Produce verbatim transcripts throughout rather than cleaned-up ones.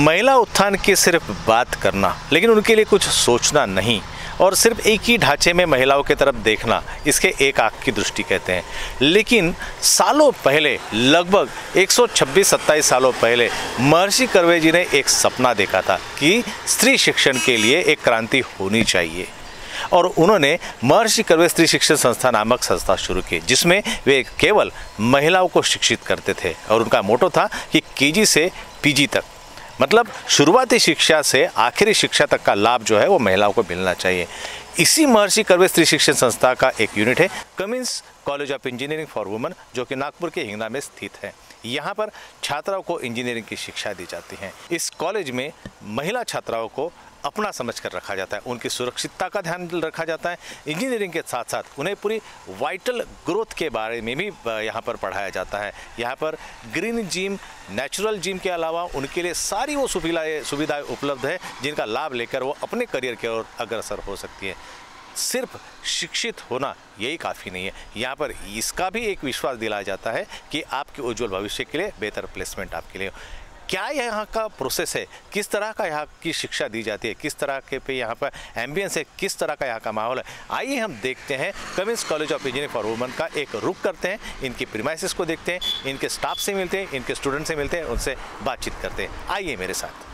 महिला उत्थान की सिर्फ बात करना, लेकिन उनके लिए कुछ सोचना नहीं और सिर्फ एक ही ढांचे में महिलाओं की तरफ देखना, इसके एक आंख की दृष्टि कहते हैं। लेकिन सालों पहले, लगभग एक सौ छब्बीस सत्ताईस सालों पहले, महर्षि कर्वे जी ने एक सपना देखा था कि स्त्री शिक्षण के लिए एक क्रांति होनी चाहिए और उन्होंने महर्षि कर्वे स्त्री शिक्षण संस्था नामक संस्था शुरू की, जिसमें वे केवल महिलाओं को शिक्षित करते थे और उनका मोटो था कि केजी से पीजी तक, मतलब शुरुआती शिक्षा से आखिरी शिक्षा तक का लाभ जो है वो महिलाओं को मिलना चाहिए। इसी महर्षि कर्वे स्त्री शिक्षण संस्था का एक यूनिट है Cummins college of engineering for women, जो कि नागपुर के हिंगना में स्थित है। यहाँ पर छात्राओं को इंजीनियरिंग की शिक्षा दी जाती है। इस कॉलेज में महिला छात्राओं को अपना समझकर रखा जाता है, उनकी सुरक्षितता का ध्यान रखा जाता है। इंजीनियरिंग के साथ साथ उन्हें पूरी वाइटल ग्रोथ के बारे में भी यहाँ पर पढ़ाया जाता है। यहाँ पर ग्रीन जिम, नेचुरल जिम के अलावा उनके लिए सारी वो सुविधाएं सुविधाएं उपलब्ध है जिनका लाभ लेकर वो अपने करियर की ओर अग्रसर हो सकती है। सिर्फ शिक्षित होना यही काफ़ी नहीं है, यहाँ पर इसका भी एक विश्वास दिलाया जाता है कि आपके उज्जवल भविष्य के लिए बेहतर प्लेसमेंट आपके लिए। क्या यहाँ का प्रोसेस है, किस तरह का यहाँ की शिक्षा दी जाती है, किस तरह के पे यहाँ पर एम्बियंस है, किस तरह का यहाँ का माहौल है, आइए हम देखते हैं। Cummins college of engineering for women का एक रुख करते हैं, इनकी प्रीमाइसेस को देखते हैं, इनके स्टाफ से मिलते हैं, इनके स्टूडेंट से मिलते हैं, उनसे बातचीत करते हैं। आइए मेरे साथ।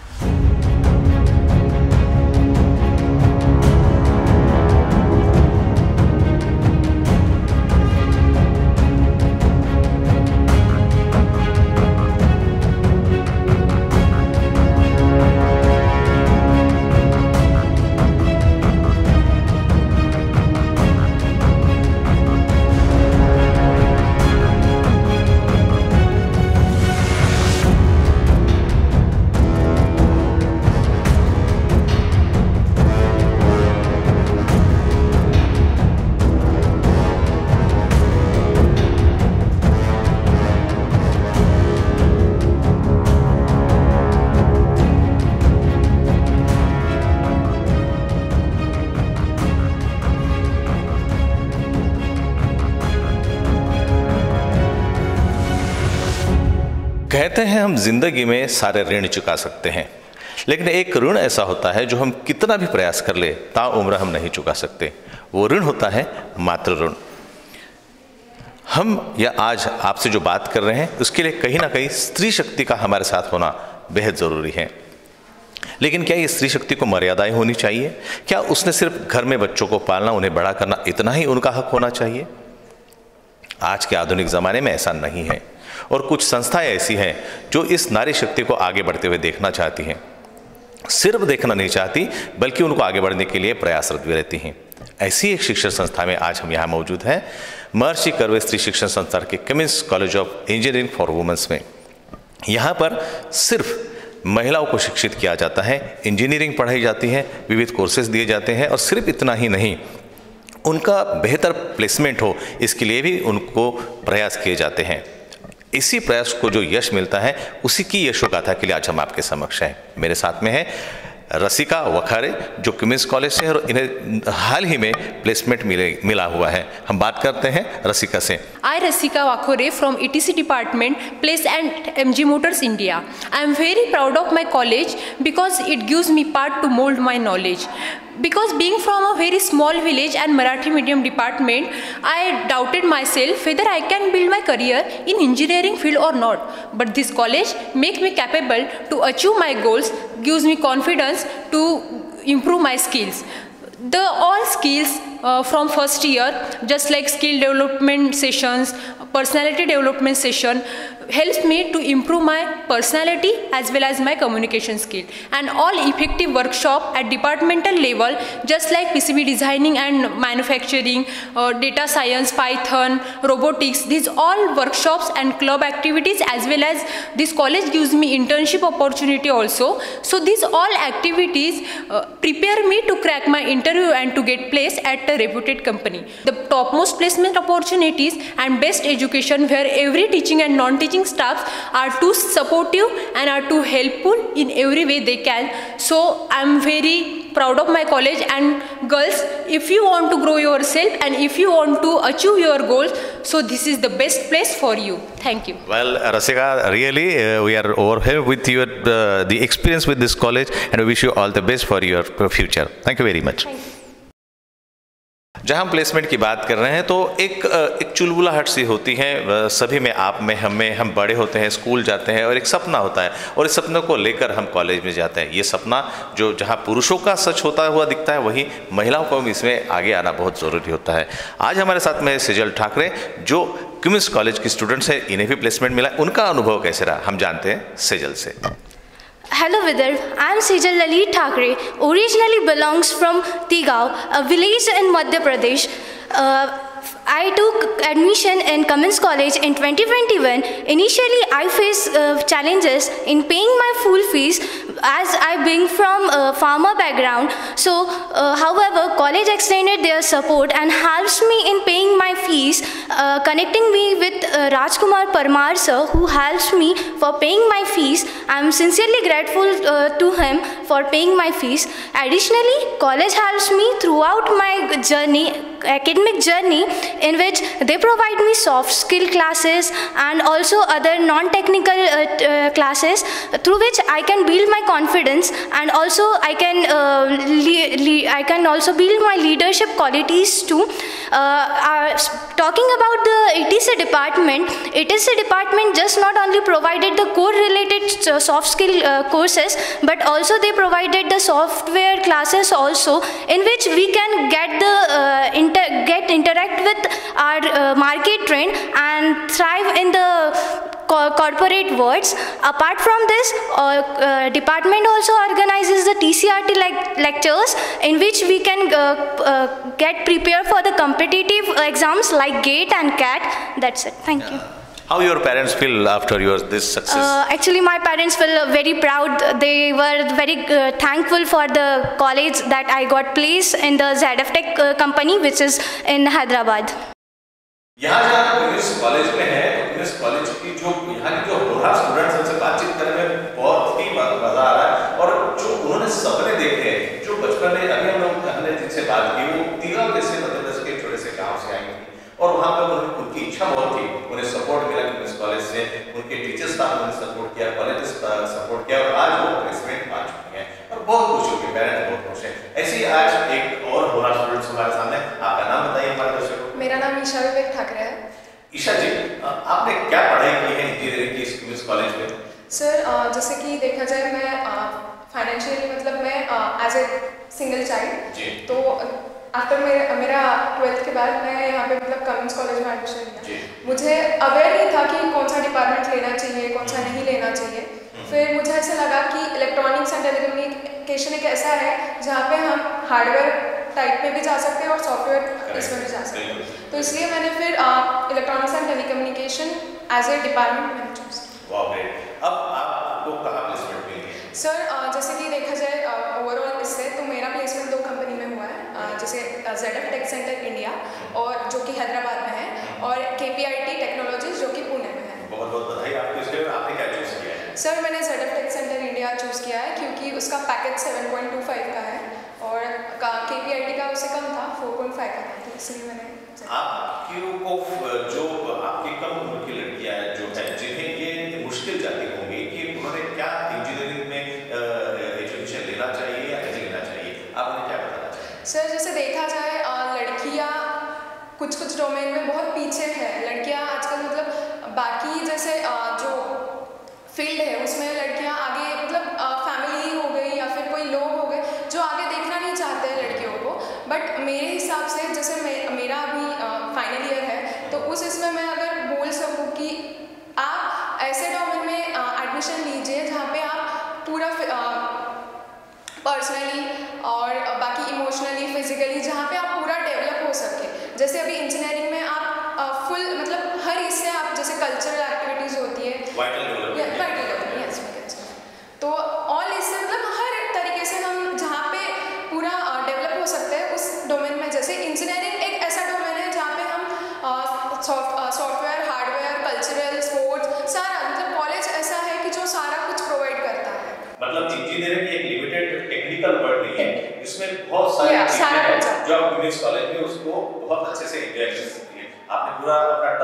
कहते हैं हम जिंदगी में सारे ऋण चुका सकते हैं, लेकिन एक ऋण ऐसा होता है जो हम कितना भी प्रयास कर ले ताउम्र हम नहीं चुका सकते। वो ऋण होता है मातृ ऋण। हम या आज आपसे जो बात कर रहे हैं उसके लिए कहीं ना कहीं स्त्री शक्ति का हमारे साथ होना बेहद ज़रूरी है। लेकिन क्या ये स्त्री शक्ति को मर्यादाएं होनी चाहिए? क्या उसने सिर्फ घर में बच्चों को पालना, उन्हें बड़ा करना, इतना ही उनका हक होना चाहिए? आज के आधुनिक ज़माने में ऐसा नहीं है और कुछ संस्थाएं ऐसी हैं जो इस नारी शक्ति को आगे बढ़ते हुए देखना चाहती हैं। सिर्फ देखना नहीं चाहती बल्कि उनको आगे बढ़ने के लिए प्रयासरत भी रहती हैं। ऐसी एक शिक्षण संस्था में आज हम यहाँ मौजूद हैं, महर्षि कर्वे स्त्री शिक्षण संस्था के Cummins college of engineering for women's में। यहाँ पर सिर्फ महिलाओं को शिक्षित किया जाता है, इंजीनियरिंग पढ़ाई जाती है, विविध कोर्सेज दिए जाते हैं और सिर्फ इतना ही नहीं, उनका बेहतर प्लेसमेंट हो इसके लिए भी उनको प्रयास किए जाते हैं। इसी प्रयास को जो यश मिलता है उसी की यशोगाथा के लिए आज हम आपके समक्ष हैं। मेरे साथ में है रसिका वखारे जो कमिंस कॉलेज से है और इन्हें हाल ही में प्लेसमेंट मिले मिला हुआ है। हम बात करते हैं रसिका से। I Rasika Wakhore from E T C department, place and M G Motors India. I am very proud of my college because it gives me part to mold my knowledge. Because being from a very small village and Marathi medium department, I doubted myself whether I can build my career in engineering field or not. But this college makes me capable to achieve my goals, gives me confidence to improve my skills. The all skills uh, from first year, just like skill development sessions, personality development session, helps me to improve my personality as well as my communication skill. And all effective workshop at departmental level, just like P C B designing and manufacturing, uh, data science, Python, robotics, these all workshops and club activities, as well as this college gives me internship opportunity also. So these all activities uh, prepare me to crack my interview and to get placed at a reputed company. The topmost placement opportunities and best education where every teaching and non-teaching staffs are too supportive and are too helpful in every way they can. So I am very proud of my college. And girls, if you want to grow yourself and if you want to achieve your goals, So this is the best place for you. Thank you. Well, Rasika, really uh, we are overwhelmed with your uh, the experience with this college, and we wish you all the best for your future. Thank you very much. Thank you. जहाँ हम placement की बात कर रहे हैं तो एक एक चुलबुलाहट सी होती है सभी में, आप में, हम में। हम बड़े होते हैं, स्कूल जाते हैं और एक सपना होता है, और इस सपने को लेकर हम कॉलेज में जाते हैं। ये सपना जो जहाँ पुरुषों का सच होता हुआ दिखता है, वहीं महिलाओं को भी इसमें आगे आना बहुत ज़रूरी होता है। आज हमारे साथ में सेजल ठाकरे जो क्वींस कॉलेज की स्टूडेंट्स हैं, इन्हें भी प्लेसमेंट मिला। उनका अनुभव कैसे रहा, हम जानते हैं सेजल से। Hello Vidar, I am Sejal Lalit Thakre, originally belongs from Tigaon, a village in Madhya Pradesh. Uh, I took admission in Cummins College in twenty twenty-one. Initially, I faced uh, challenges in paying my full fees as I being from a farmer background. So, uh, however, college extended their support and helps me in paying my fees, uh, connecting me with uh, Rajkumar Parmar sir, who helps me for paying my fees. I am sincerely grateful uh, to him for paying my fees. Additionally, college helps me throughout my journey, academic journey, in which they provide me soft skill classes and also other non-technical uh, uh, classes through which I can build my confidence, and also I can uh, I can also build my leadership qualities too. Uh, uh, talking about the E T C department, E T C department just not only provided the core related uh, soft skill uh, courses, but also they provided the software classes also, in which we can get the uh, inter get interact with our uh, market trend and thrive in the co corporate worlds. Apart from this, uh, uh, department also organizes the T C R T le lectures, in which we can uh, uh, get prepared for the competitive exams like GATE and CAT. That's it. Thank you. How your parents feel after your this success? Uh, actually, my parents feel very proud. They were very uh, thankful for the college that I got placed in the Z F Tech uh, company, which is in Hyderabad. यहाँ जहाँ queen's college में है, तो queen's college की जो यहाँ की जो होनहार स्टूडेंट्स हैं, उनसे बातचीत करने में बहुत ही मजा आ रहा है। और जो उन्होंने सपने देखे, जो बचपन में अभी हम लोग हमने जिनसे बात की, वो तिगांव जैसे मध्य प्रदेश के छोटे से गांव से आई थी, और वहाँ पर उन्हें उनकी इच्छा बहुत थी, उन्हें सपोर्ट मिला क्वींस कॉलेज से, उनके टीचर्स स्टाफ ने उन्हें सपोर्ट किया, कॉलेज सपोर्ट किया, और आज वो प्लेसमेंट पा चुकी हैं और बहुत खुश होगी, पेरेंट्स बहुत खुश हैं। ऐसे ही आज एक और होनहार स्टूडेंट्स हमारे सामने। आपका नाम बताइए हमारे दर्शकों को। मेरा नाम ईशा विवेक ठाकरे है। ईशा जी, आपने क्या पढ़ाई की है इंजीनियरिंग की क्वींस कॉलेज में? सर, जैसे कि देखा जाए, मैं फाइनेंशियली मतलब मैं एज ए सिंगल चाइल्ड, तो आफ्टर मेरे मेरा ट्वेल्थ के बाद मैं यहाँ पे मतलब कमिंस कॉलेज में एडमिशन लिया। मुझे अवेयर नहीं था कि कौन सा डिपार्टमेंट लेना चाहिए, कौन सा नहीं लेना चाहिए। फिर मुझे ऐसा लगा कि इलेक्ट्रॉनिक्स एंड टेलीकम्युनिकेशन एक ऐसा है जहाँ पे हम हार्डवेयर टाइप में भी जा सकते हैं और सॉफ्टवेयर इसमें भी जा सकते हैं। तो इसलिए मैंने फिर electronics and telecommunication as a department मैंने चूज किया। अब आपको कहाँ प्लेसमेंट मिली? सर, जैसे कि देखा जाए ओवरऑल इससे, तो मेरा प्लेसमेंट दो कंपनी में हुआ है, जैसे Z F Tech centre India, और जो कि हैदराबाद में है, और K P I T technologies जो कि पुणे में है। बहुत बहुत बधाई आपको इसके लिए। आपने क्या चूज किया है? सर, मैंने Z F Tech centre India choose किया है क्योंकि उसका package seven point two five का है और K P I T का उससे कम था, फोर पॉइंट फाइव का था, तो इसलिए मैंने। आपकी को जो आपकी कम उम्र की लड़कियां जो है, जिन्हें ये मुश्किल जाती होंगी कि उन्होंने क्या इंजीनियरिंग में एजुकेशन लेना चाहिए या नहीं लेना चाहिए, आप उन्हें क्या बताना चाहिए? सर, जैसे देखा जाए, लड़कियां कुछ कुछ डोमेन में बहुत पीछे है। लड़कियां आजकल मतलब बाकी जैसे जो फील्ड है उसमें लड़कियां आगे, मतलब फैमिली हो गई या फिर कोई लोग हो गए जो आगे देखना नहीं चाहते हैं लड़कियों को। बट मेरे हिसाब से, जैसे मे, मेरा अभी फाइनल ईयर है, तो उस इसमें मैं अगर बोल सकूं कि आप ऐसे डोमेन में एडमिशन लीजिए जहाँ पे आप पूरा पर्सनली और बाकी इमोशनली, फिजिकली, जहाँ पे आप पूरा डेवलप हो सके। जैसे अभी इंजीनियरिंग में आप फुल मतलब हर इससे आप, जैसे कल्चरल एक्टिविटीज होती है, वाइटल डेवलपमेंट, यस, तो ऑल इससे मतलब हर तरीके से हम जहाँ पे पूरा डेवलप हो सकते हैं उस डोमेन में। जैसे इंजीनियरिंग एक ऐसा डोमेन है जहाँ पे हम सॉफ्टवेयर, हार्डवेयर, कल्चरल, स्पोर्ट्स, सारा मतलब कॉलेज ऐसा है कि जो सारा कुछ प्रोवाइड करता है। मतलब इंजीनियरिंग एक लिमिटेड टेक्निकल वर्ड नहीं है, इसमें बहुत सारी चीजें हैं जो आप क्वींस कॉलेज में उसको बहुत अच्छे से एंजॉय कर सकती है। आपने पूरा अपना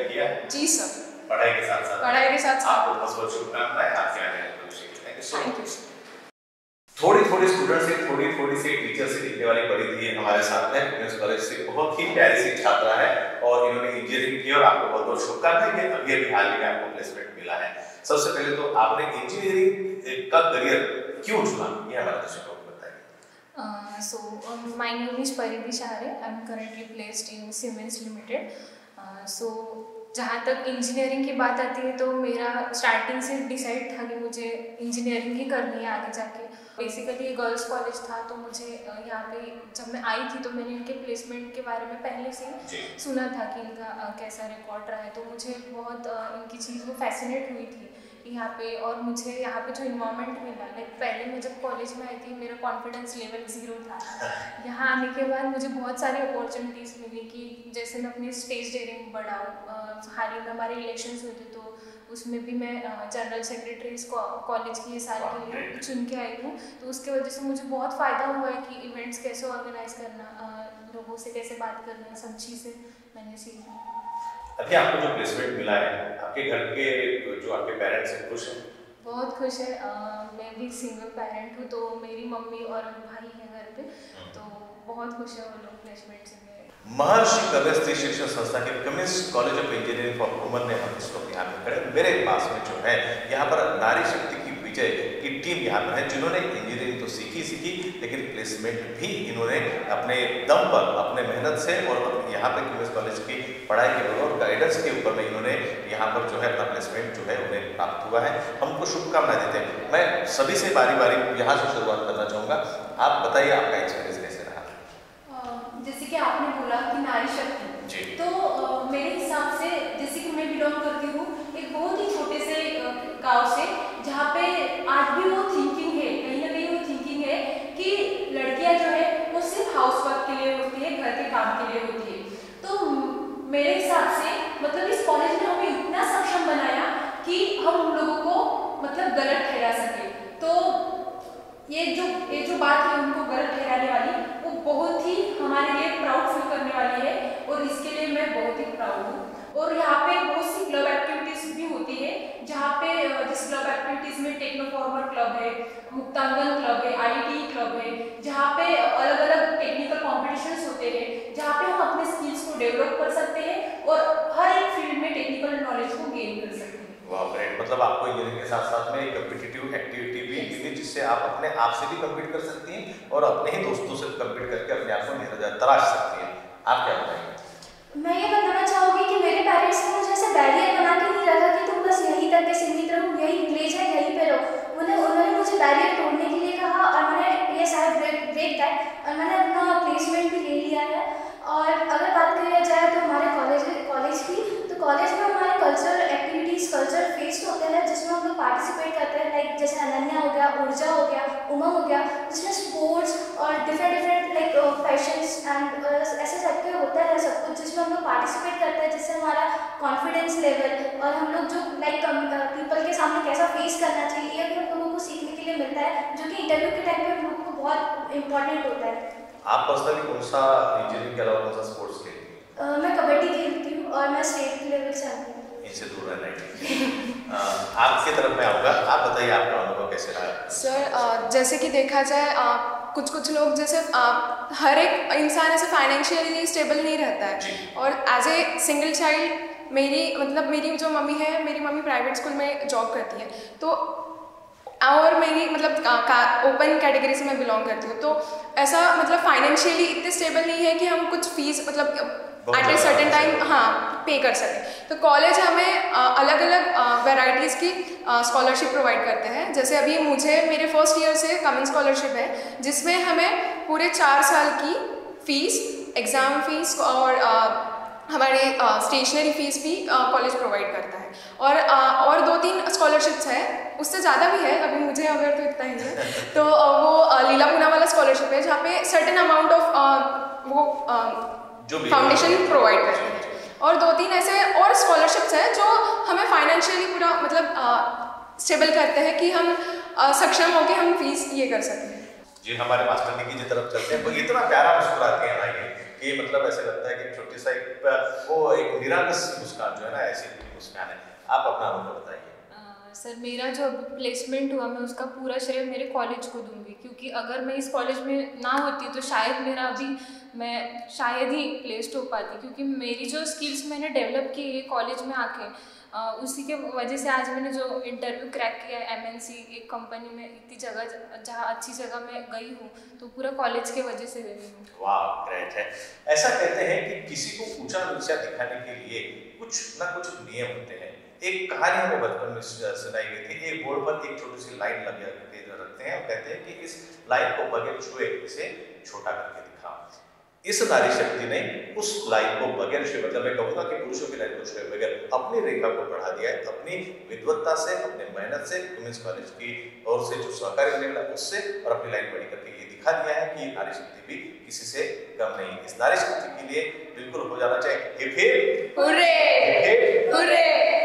तैयारी किया है? जी सर, पढ़ाई के साथ साथ पढ़ाई के साथ साथ आपको बहुत बहुत शुभकामनाएं आपके आने वाले भविष्य के लिए। Thank you so thank you. Much. थोड़ी थोड़ी स्टूडेंट से थोड़ी थोड़ी सी टीचर से दिखने वाली परिधि हमारे साथ है। वुमेन्स कॉलेज से बहुत ही प्यारी सी छात्रा है और इन्होंने इंजीनियरिंग की और आपको बहुत बहुत शुभकामनाएं। अभी अभी हाल ही में आपको प्लेसमेंट मिला है। सबसे पहले तो आपने इंजीनियरिंग का करियर क्यों चुना, ये हमारे दर्शकों को बताइए। Uh, so um, my name is Paridhi Shahare. I'm currently placed in Siemens Limited. Uh, so जहाँ तक इंजीनियरिंग की बात आती है तो मेरा स्टार्टिंग से डिसाइड था कि मुझे इंजीनियरिंग ही करनी है आगे जाके। बेसिकली गर्ल्स कॉलेज था तो मुझे यहाँ पे जब मैं आई थी तो मैंने इनके प्लेसमेंट के बारे में पहले से सुना था कि इनका कैसा रिकॉर्ड रहा है, तो मुझे बहुत इनकी चीज़ वो फैसिनेट हुई थी यहाँ पे। और मुझे यहाँ पे जो इन्वायरमेंट मिला, लाइक पहले मैं जब कॉलेज में आई थी मेरा कॉन्फिडेंस लेवल ज़ीरो था। यहाँ आने के बाद मुझे बहुत सारी अपॉर्चुनिटीज़ मिली कि जैसे मैं अपनी स्टेज डेयरिंग बढ़ाऊँ। हाल ही में हमारे इलेक्शंस हुए थे तो उसमें भी मैं जनरल सेक्रेटरी कॉलेज की साल के लिए चुन के आई हूँ। तो उसके वजह से मुझे बहुत फ़ायदा हुआ है कि इवेंट्स कैसे ऑर्गेनाइज करना, लोगों से कैसे बात करना, सब चीज़ें मैंने सीखी। अभी आपको जो प्लेसमेंट मिला है, आपके घर के जो आपके पेरेंट्स हैं खुश हैं? बहुत खुश है। आ, मैं भी सिंगल पेरेंट हूँ तो मेरी मम्मी और भाई है घर पे, तो बहुत खुश है वो लोग प्लेसमेंट से। महर्षि कर्वे स्त्री शिक्षण संस्था के women's college of engineering for women में हम इस वक्त यहाँ पे खड़े, मेरे पास में जो है यहाँ पर नारी शक्ति की विजय की टीम यहाँ पर है जिन्होंने इंजीनियरिंग तो सीखी सीखी लेकिन प्लेसमेंट भी इन्होंने अपने दम पर अपने मेहनत से और यहाँ पे वुमेन्स कॉलेज की पढ़ाई के ऊपर और गाइडेंस के ऊपर में इन्होंने यहाँ पर जो है अपना प्लेसमेंट जो है उन्हें प्राप्त हुआ है। हमको शुभकामनाएं देते हैं। मैं सभी से बारी बारी यहाँ से शुरुआत करना चाहूँगा। आप बताइए आपका एक्सपीरियंस कैसे रहा? जैसे कि आपने बोला कि नारी शक्ति, तो आ, मेरे हिसाब से जैसे कि मैं बिलोंग करती हूँ एक बहुत ही छोटे से गांव से, जहाँ पे आज भी वो थिंकिंग है, कहीं ना कहीं वो थिंकिंग है कि लड़कियाँ जो है वो सिर्फ हाउस वर्क के लिए होती है, घर के काम के लिए होती है। तो मेरे हिसाब से मतलब इस कॉलेज ने हमें इतना सक्षम बनाया कि हम उन लोगों को मतलब गलत ठहरा सके। तो ये जो ये जो बात है उनको गलत ठहराने वाली, वो बहुत ही हमारे लिए प्राउड फील करने वाली है और इसके लिए मैं बहुत ही प्राउड हूँ। और यहाँ पे बहुत सी क्लब एक्टिविटीज़ भी होती है, जहाँ पे जिस क्लब एक्टिविटीज़ में टेक्नोफॉर्मर क्लब है, मुक्तांगन क्लब है, आईटी क्लब है, जहाँ पे अलग अलग टेक्निकल कॉम्पिटिशन्स होते हैं, जहाँ पे हम अपने स्किल्स को डेवलप कर सकते हैं और हर एक फील्ड में टेक्निकल नॉलेज को गेन कर सकते हैं। वाह ग्रेट, मतलब आपको इंजीनियरिंग के साथ साथ में एक कॉम्पिटिटिव एक्टिविटी भी मिली जिससे आप अपने आप से भी कम्पीट कर सकती हैं और अपने ही दोस्तों से कम्पीट करके अपने आप को तराश सकती हैं। आप क्या बताएंगे? मैं ये बताना चाहूँगी कि मेरे पेरेंट्स ने मुझे ऐसे बैरियर बना के नहीं रखा कि तुम बस यहीं तक के सीमित रहो, यही विलेज है यहीं पे रहो। उन्हें उन्होंने मुझे बैरियर तोड़ने के लिए कहा और मैंने ये शायद ब्रेक ब्रेक दैट और मैंने अपना प्लेसमेंट भी ले लिया है। और अगर बात किया जाए तो हमारे कॉलेज कॉलेज की, तो कॉलेज में हमारे कल्चरल एक्टिविटीज़, कल्चरल फेस्ट होते हैं जिसमें हम लोग पार्टिसिपेट करते हैं, लाइक जैसे अनन्या हो गया, ऊर्जा हो गया, उमंग हो गया, जिसमें स्पोर्ट्स और different different like fashions and ऐसे सब के होता है सब कुछ, जिसमें हम लोग पार्टिसिपेट करते हैं, जिससे हमारा कॉन्फिडेंस लेवल और हम लोग जो लाइक पीपल के सामने कैसा फेस करना चाहिए ये भी हम लोगों को सीखने के लिए मिलता है, जो कि इंटरव्यू के टाइम पे हम लोगों को बहुत इंपॉर्टेंट होता है। आप पर्सनली कौन सा इंजीनियरिंग के अलावा कौन सा स्पोर्ट्स खेलती हैं? uh, मैं कबड्डी खेलती हूँ और मैं स्टेट लेवल से आती हूँ। इनसे दूर रहना है। आपकी तरफ में आऊँगा, आप बताइए आपका अनुभव कैसे रहा? सर जैसे कि देखा जाए कुछ कुछ लोग जैसे आ, हर एक इंसान ऐसे फाइनेंशियली स्टेबल नहीं रहता है और एज ए सिंगल चाइल्ड मेरी मतलब मेरी जो मम्मी है, मेरी मम्मी प्राइवेट स्कूल में जॉब करती है, तो और मेरी मतलब ओपन कैटेगरी से मैं बिलोंग करती हूँ, तो ऐसा मतलब फाइनेंशियली इतने स्टेबल नहीं है कि हम कुछ फीस मतलब एट ए सर्टेन टाइम हाँ पे कर सकें। तो कॉलेज हमें आ, अलग अलग वेराइटीज़ की स्कॉलरशिप प्रोवाइड करते हैं। जैसे अभी मुझे मेरे फर्स्ट ईयर से कॉमन स्कॉलरशिप है जिसमें हमें पूरे चार साल की फ़ीस, एग्ज़ाम फ़ीस और आ, हमारे स्टेशनरी फीस भी कॉलेज प्रोवाइड करता है। और आ, और दो तीन स्कॉलरशिप्स हैं, उससे ज़्यादा भी है, अभी मुझे अगर तो इतना ही है। तो आ, वो आ, लीला पूना वाला स्कॉलरशिप है जहाँ पे सर्टेन अमाउंट ऑफ वो फाउंडेशन प्रोवाइड करते हैं। और दो तीन ऐसे और स्कॉलरशिप्स हैं जो हमें फाइनेंशियली पूरा मतलब स्टेबल करते हैं कि हम आ, सक्षम होकर हम फीस ये कर सकें। जी हमारे मास्टर निकी जी तरफ चलते हैं, वो इतना प्यारा मुस्कुराते हैं ना ये ये मतलब ऐसे लगता है कि छोटी सा एक वो एक निरागस मुस्कान जो है ना, ऐसी मुस्कान है। आप अपना अनुभव बताइए। सर मेरा जो प्लेसमेंट हुआ मैं उसका पूरा श्रेय मेरे कॉलेज को दूंगी, क्योंकि अगर मैं इस कॉलेज में ना होती तो शायद मेरा अभी मैं शायद ही प्लेस्ड हो पाती, क्योंकि मेरी जो स्किल्स मैंने डेवलप की है कॉलेज में आके, आ, उसी के वजह से आज मैंने जो इंटरव्यू क्रैक किया है एमएनसी एक कंपनी में, इतनी जगह जहाँ अच्छी जगह मैं गई हूँ तो पूरा कॉलेज के वजह से गई हूँ। वाह, ग्रेट है। ऐसा कहते हैं कि किसी को ऊंचा नीचा दिखाने के लिए कुछ ना कुछ नियम होते हैं। एक कहानी हमें बचपन में सुनाई गई थी। एक बोर्ड पर एक छोटी सी लाइन लगे रखते हैं और कहते हैं कि इस लाइन को बगैर छुए इसे छोटा करके दिखाओ। इस नारी शक्ति ने उस लाइन को बगैर छुए, मतलब मैं कहूँगा कि पुरुषों की लाइन को छुए बगैर अपनी रेखा को बढ़ा दिया है, अपनी विद्वत्ता से, अपने मेहनत से, वुमेन्स कॉलेज की ओर से जो सहकार्य मिला उससे, और अपनी लाइन बड़ी करके ये दिखा दिया है कि नारी शक्ति भी किसी से कम नहीं। इस नारी शक्ति के लिए बिल्कुल हो जाना चाहिए hip hip hurray, hip hip hurray.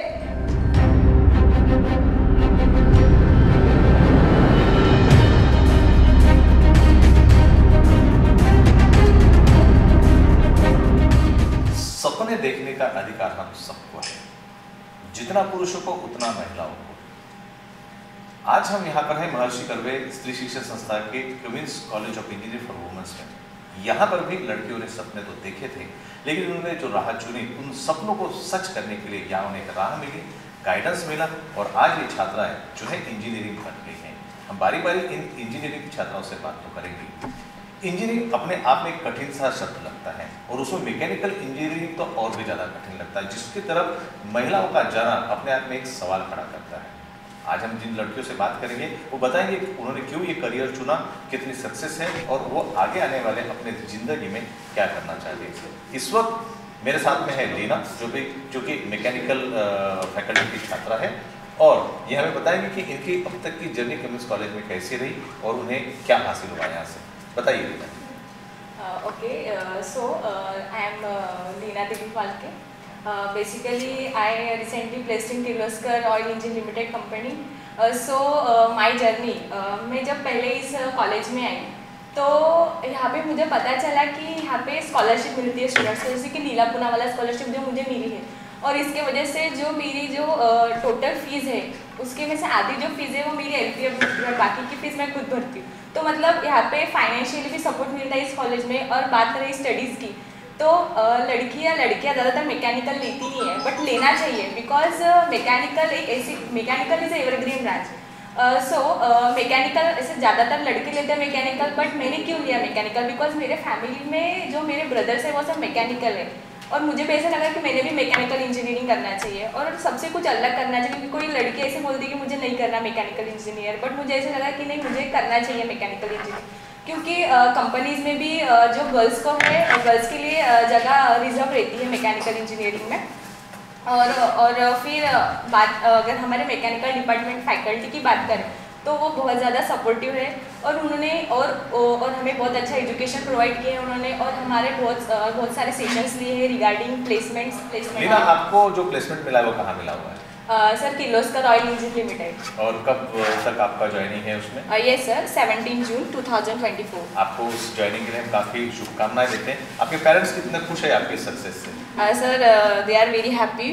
सपने देखने का अधिकार हम सबको है, जितना पुरुषों को उतना महिलाओं को। आज हम यहाँ पर हैं महर्षि कर्वे स्त्री शिक्षण संस्था के queen's college of engineering for women's में। यहाँ पर भी लड़कियों ने सपने तो देखे थे, लेकिन उन्होंने जो राह चुनी उन सपनों को सच करने के लिए यहाँ उन्हें एक राह मिली, गाइडेंस मिला, और आज ये छात्राएं जो है इंजीनियरिंग कर रही हैं। हम बारी बारी इन इंजीनियरिंग की छात्राओं से बात तो करेंगे। इंजीनियरिंग अपने आप में एक कठिन सा शब्द लगता है, और उसमें मैकेनिकल इंजीनियरिंग तो और भी ज़्यादा कठिन लगता है, जिसकी तरफ महिलाओं का जाना अपने आप में एक सवाल खड़ा करता है। आज हम जिन लड़कियों से बात करेंगे वो बताएंगे कि उन्होंने क्यों ये करियर चुना, कितनी सक्सेस है, और वो आगे आने वाले अपने ज़िंदगी में क्या करना चाहते हैं। इस वक्त मेरे साथ में है लीना, जो भी जो कि मैकेनिकल फैकल्टी की छात्रा है, और ये हमें बताएंगे कि इनकी अब तक की जर्नी क्वींस कॉलेज में कैसी रही और उन्हें क्या हासिल हुआ यहाँ से। बताइए Leena. Okay, so I am Leena Devi Phalke. Basically I recently placed in Kirloskar oil engine limited company. So my journey, मैं जब पहले इस कॉलेज में आई तो यहाँ पे मुझे पता चला कि यहाँ पे स्कॉलरशिप मिलती है स्टूडेंट्स को, जैसे कि नीला पूना वाला स्कॉलरशिप जो मुझे मिली है, और इसके वजह से जो मेरी जो टोटल फीस है उसके में से आधी जो फीस है वो मेरी एल पी एफ है, बाकी की फीस मैं खुद भरती हूँ. तो मतलब यहाँ पे फाइनेंशियली भी सपोर्ट मिलता है इस कॉलेज में. और बात करें स्टडीज़ की तो लड़कियाँ लड़कियाँ ज़्यादातर मैकेनिकल लेती नहीं है, बट लेना चाहिए, बिकॉज मैकेनिकल एक ऐसी mechanical is evergreen branch. So mechanical ऐसे ज़्यादातर लड़के लेते हैं मैकेनिकल, बट मैंने क्यों लिया मैकेनिकल, बिकॉज मेरे फैमिली में जो मेरे ब्रदर्स हैं वो सब मैकेनिकल है, और मुझे भी ऐसा लगा कि मैंने भी मैकेनिकल इंजीनियरिंग करना चाहिए और सबसे कुछ अलग करना चाहिए. क्योंकि कोई लड़की ऐसे बोलती है कि मुझे नहीं करना मैकेनिकल इंजीनियर, बट मुझे ऐसा लगा कि नहीं, मुझे करना चाहिए मैकेनिकल इंजीनियरिंग. क्योंकि कंपनीज़ uh, में भी uh, जो गर्ल्स को है, गर्ल्स के लिए uh, जगह रिजर्व रहती है मैकेनिकल इंजीनियरिंग में. और और फिर बात अगर हमारे मैकेनिकल डिपार्टमेंट फैकल्टी की बात करें तो वो बहुत ज़्यादा सपोर्टिव है, और उन्होंने और और हमें बहुत अच्छा एजुकेशन प्रोवाइड किया है उन्होंने, और हमारे बहुत बहुत सारे सेशंस लिए हैं रिगार्डिंग प्लेसमेंट्स. प्लेसमेंट आपको जो प्लेसमेंट मिला है वो कहाँ मिला हुआ है? Sir Kirloskar oil engine limited. और कब तक आपका ज्वाइनिंग है उसमें? ये sir seventeen June two thousand twenty four. आपको उस ज्वाइनिंग के लिए हम काफ़ी शुभकामनाएं देते हैं. आपके पेरेंट्स कितने खुश है आपके सक्सेस से? Sir they are very happy.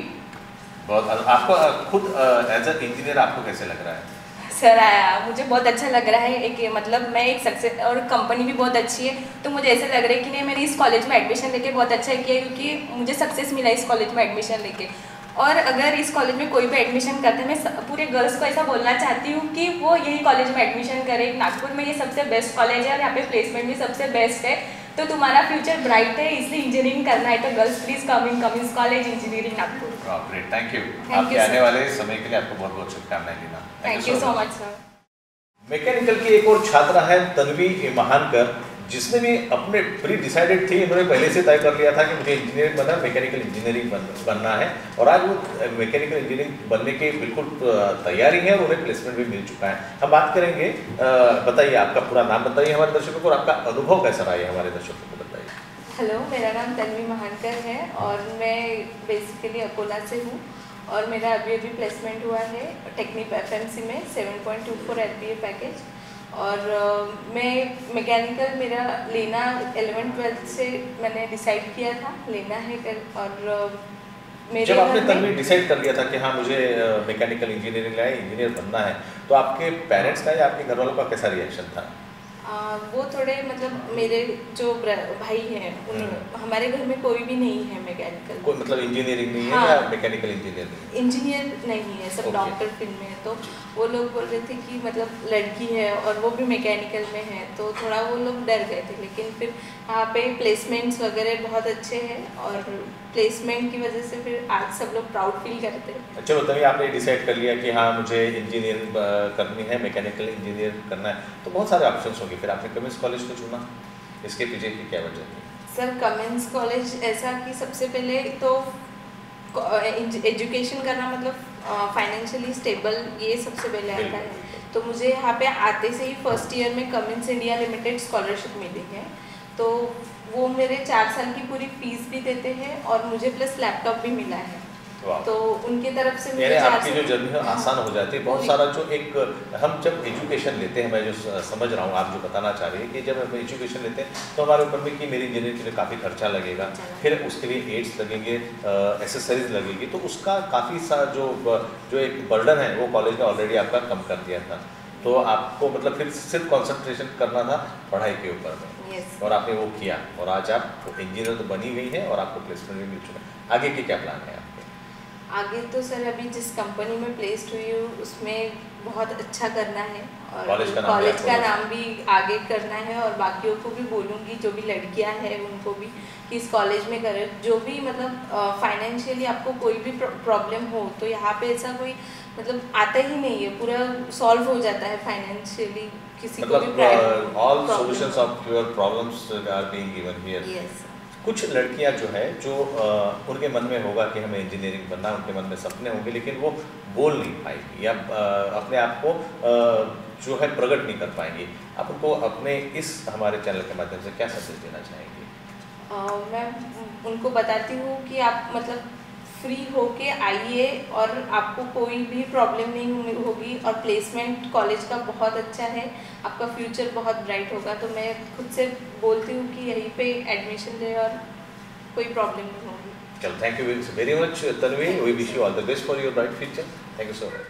बहुत. आपको खुद एज अ इंजीनियर आपको कैसे लग रहा है? सर आया मुझे बहुत अच्छा लग रहा है. एक मतलब मैं एक सक्सेस, और कंपनी भी बहुत अच्छी है, तो मुझे ऐसा लग रहा है कि नहीं, मैंने इस कॉलेज में एडमिशन लेके बहुत अच्छा किया, क्योंकि मुझे सक्सेस मिला इस कॉलेज में एडमिशन लेके. और अगर इस कॉलेज में कोई भी एडमिशन करते हैं, मैं पूरे गर्ल्स को ऐसा बोलना चाहती हूँ कि वो यही कॉलेज में एडमिशन करें. नागपुर में ये सबसे बेस्ट कॉलेज है और यहाँ पे प्लेसमेंट भी सबसे बेस्ट है, तो तुम्हारा फ्यूचर ब्राइट है, इसलिए इंजीनियरिंग करना है तो girls please come in Cummins college engineering Nagpur. Great, thank you. आपके आने वाले समय के लिए आपको बहुत बहुत शुभकामनाएं लेना. Thank you so much sir. Mechanical की एक और छात्रा है तन्वी महानकर, जिसने भी अपने प्री डिसाइडेड थी, इन्होंने पहले से तय कर लिया था कि मुझे इंजीनियरिंग बनना, मैकेनिकल इंजीनियरिंग बन, बनना है, और आज वो मैकेनिकल इंजीनियरिंग बनने की बिल्कुल तैयारी है और उन्हें प्लेसमेंट भी मिल चुका है. हम बात करेंगे. बताइए आपका पूरा नाम बताइए हमारे दर्शकों को, और आपका अनुभव कैसा रहा है हमारे दर्शकों को बताइए. हेलो, मेरा नाम तन्वी महानकर है और मैं बेसिकली अकोला से हूँ, और मेरा अभी अभी प्लेसमेंट हुआ है टेक्निक एफ एम सी में seven point two four L P A package. और uh, मैं मैकेनिकल मेरा लेना इलेवन ट्वेल्थ से मैंने डिसाइड किया था लेना है कर, और uh, मेरे जब आपने तब में डिसाइड कर लिया था कि हाँ मुझे मैकेनिकल इंजीनियरिंग लाए इंजीनियर बनना है, तो आपके पेरेंट्स का या आपके घर वालों का कैसा रिएक्शन था? आ, वो थोड़े मतलब मेरे जो भाई हैं उन हमारे घर में कोई भी नहीं है मैकेनिकल, कोई मतलब इंजीनियरिंग नहीं हाँ, है या मैकेनिकल इंजीनियर नहीं है? इंजीनियर नहीं है, सब डॉक्टर फील्ड में है। तो वो लोग बोल रहे थे कि मतलब लड़की है और वो भी मैकेनिकल में है, तो थोड़ा वो लोग डर गए थे। लेकिन फिर यहाँ पे प्लेसमेंट्स वगैरह बहुत अच्छे हैं और प्लेसमेंट की वजह से फिर आज सब लोग प्राउड फील करते हैं। चलो तभी आपने डिसाइड कर लिया कि हाँ मुझे इंजीनियरिंग करनी है, मैकेनिकल इंजीनियर करना है, तो बहुत सारे ऑप्शंस होंगे, फिर आपने कमिंस कॉलेज को चुना, इसके पीछे की क्या वजह थी? सर कमिंस कॉलेज ऐसा कि सबसे पहले तो एजुकेशन करना मतलब फाइनेंशियली स्टेबल ये सबसे पहले आता है। तो मुझे यहाँ पे आते से ही फर्स्ट ईयर में कमिंस इंडिया लिमिटेड स्कॉलरशिप मिली है, तो वो मेरे चार साल की पूरी फीस भी देते हैं और मुझे प्लस लैपटॉप भी मिला है। तो उनके तरफ से मेरे आपकी जो जर्नी है आसान हो जाती है। बहुत सारा जो एक हम जब एजुकेशन लेते हैं, मैं जो समझ रहा हूँ आप जो बताना चाह रही है कि जब हम एजुकेशन लेते हैं तो हमारे ऊपर में कि मेरी इंजीनियरिंग के लिए काफ़ी खर्चा लगेगा, फिर उसके लिए एड्स लगेंगे, एसेसरीज लगेगी, तो उसका काफ़ी सा जो जो एक बर्डन है वो कॉलेज ने ऑलरेडी आपका कम कर दिया था। तो आपको मतलब फिर सिर्फ कंसंट्रेशन करना था पढ़ाई के ऊपर में, yes. और आपने वो किया और आज आप इंजीनियर तो बनी गई है और आपको प्लेसमेंट भी मिल चुका है। आगे के क्या प्लान है आपके? आगे तो सर अभी जिस कंपनी में प्लेस्ड हुई हूँ उसमें बहुत अच्छा करना है और कॉलेज का नाम, कॉलेज का नाम भी आगे करना है और बाकियों को भी बोलूँगी जो भी लड़कियां हैं उनको भी कि इस कॉलेज में करें। जो भी मतलब फाइनेंशियली आपको कोई भी प्रॉब्लम हो तो यहाँ पे ऐसा कोई मतलब आता ही नहीं है, पूरा सॉल्व हो जाता है फाइनेंशियली किसी को भी मतलब all solutions of your problems are being given here. Yes. कुछ लड़कियां जो है जो आ, उनके मन में होगा कि हमें इंजीनियरिंग बनना, उनके मन में सपने होंगे लेकिन वो बोल नहीं पाएंगी या आ, अपने आप को आ, जो है प्रकट नहीं कर पाएंगी। आप उनको अपने इस हमारे चैनल के माध्यम से क्या संदेश देना चाहेंगी? मैं उनको बताती हूँ कि आप मतलब फ्री होके आइए और आपको कोई भी प्रॉब्लम नहीं होगी और प्लेसमेंट कॉलेज का बहुत अच्छा है, आपका फ्यूचर बहुत ब्राइट होगा। तो मैं खुद से बोलती हूँ कि यहीं पे एडमिशन ले और कोई प्रॉब्लम नहीं होगी। चलो, thank you very much Tanvi, we wish you all the best for your bright future. Thank you so much.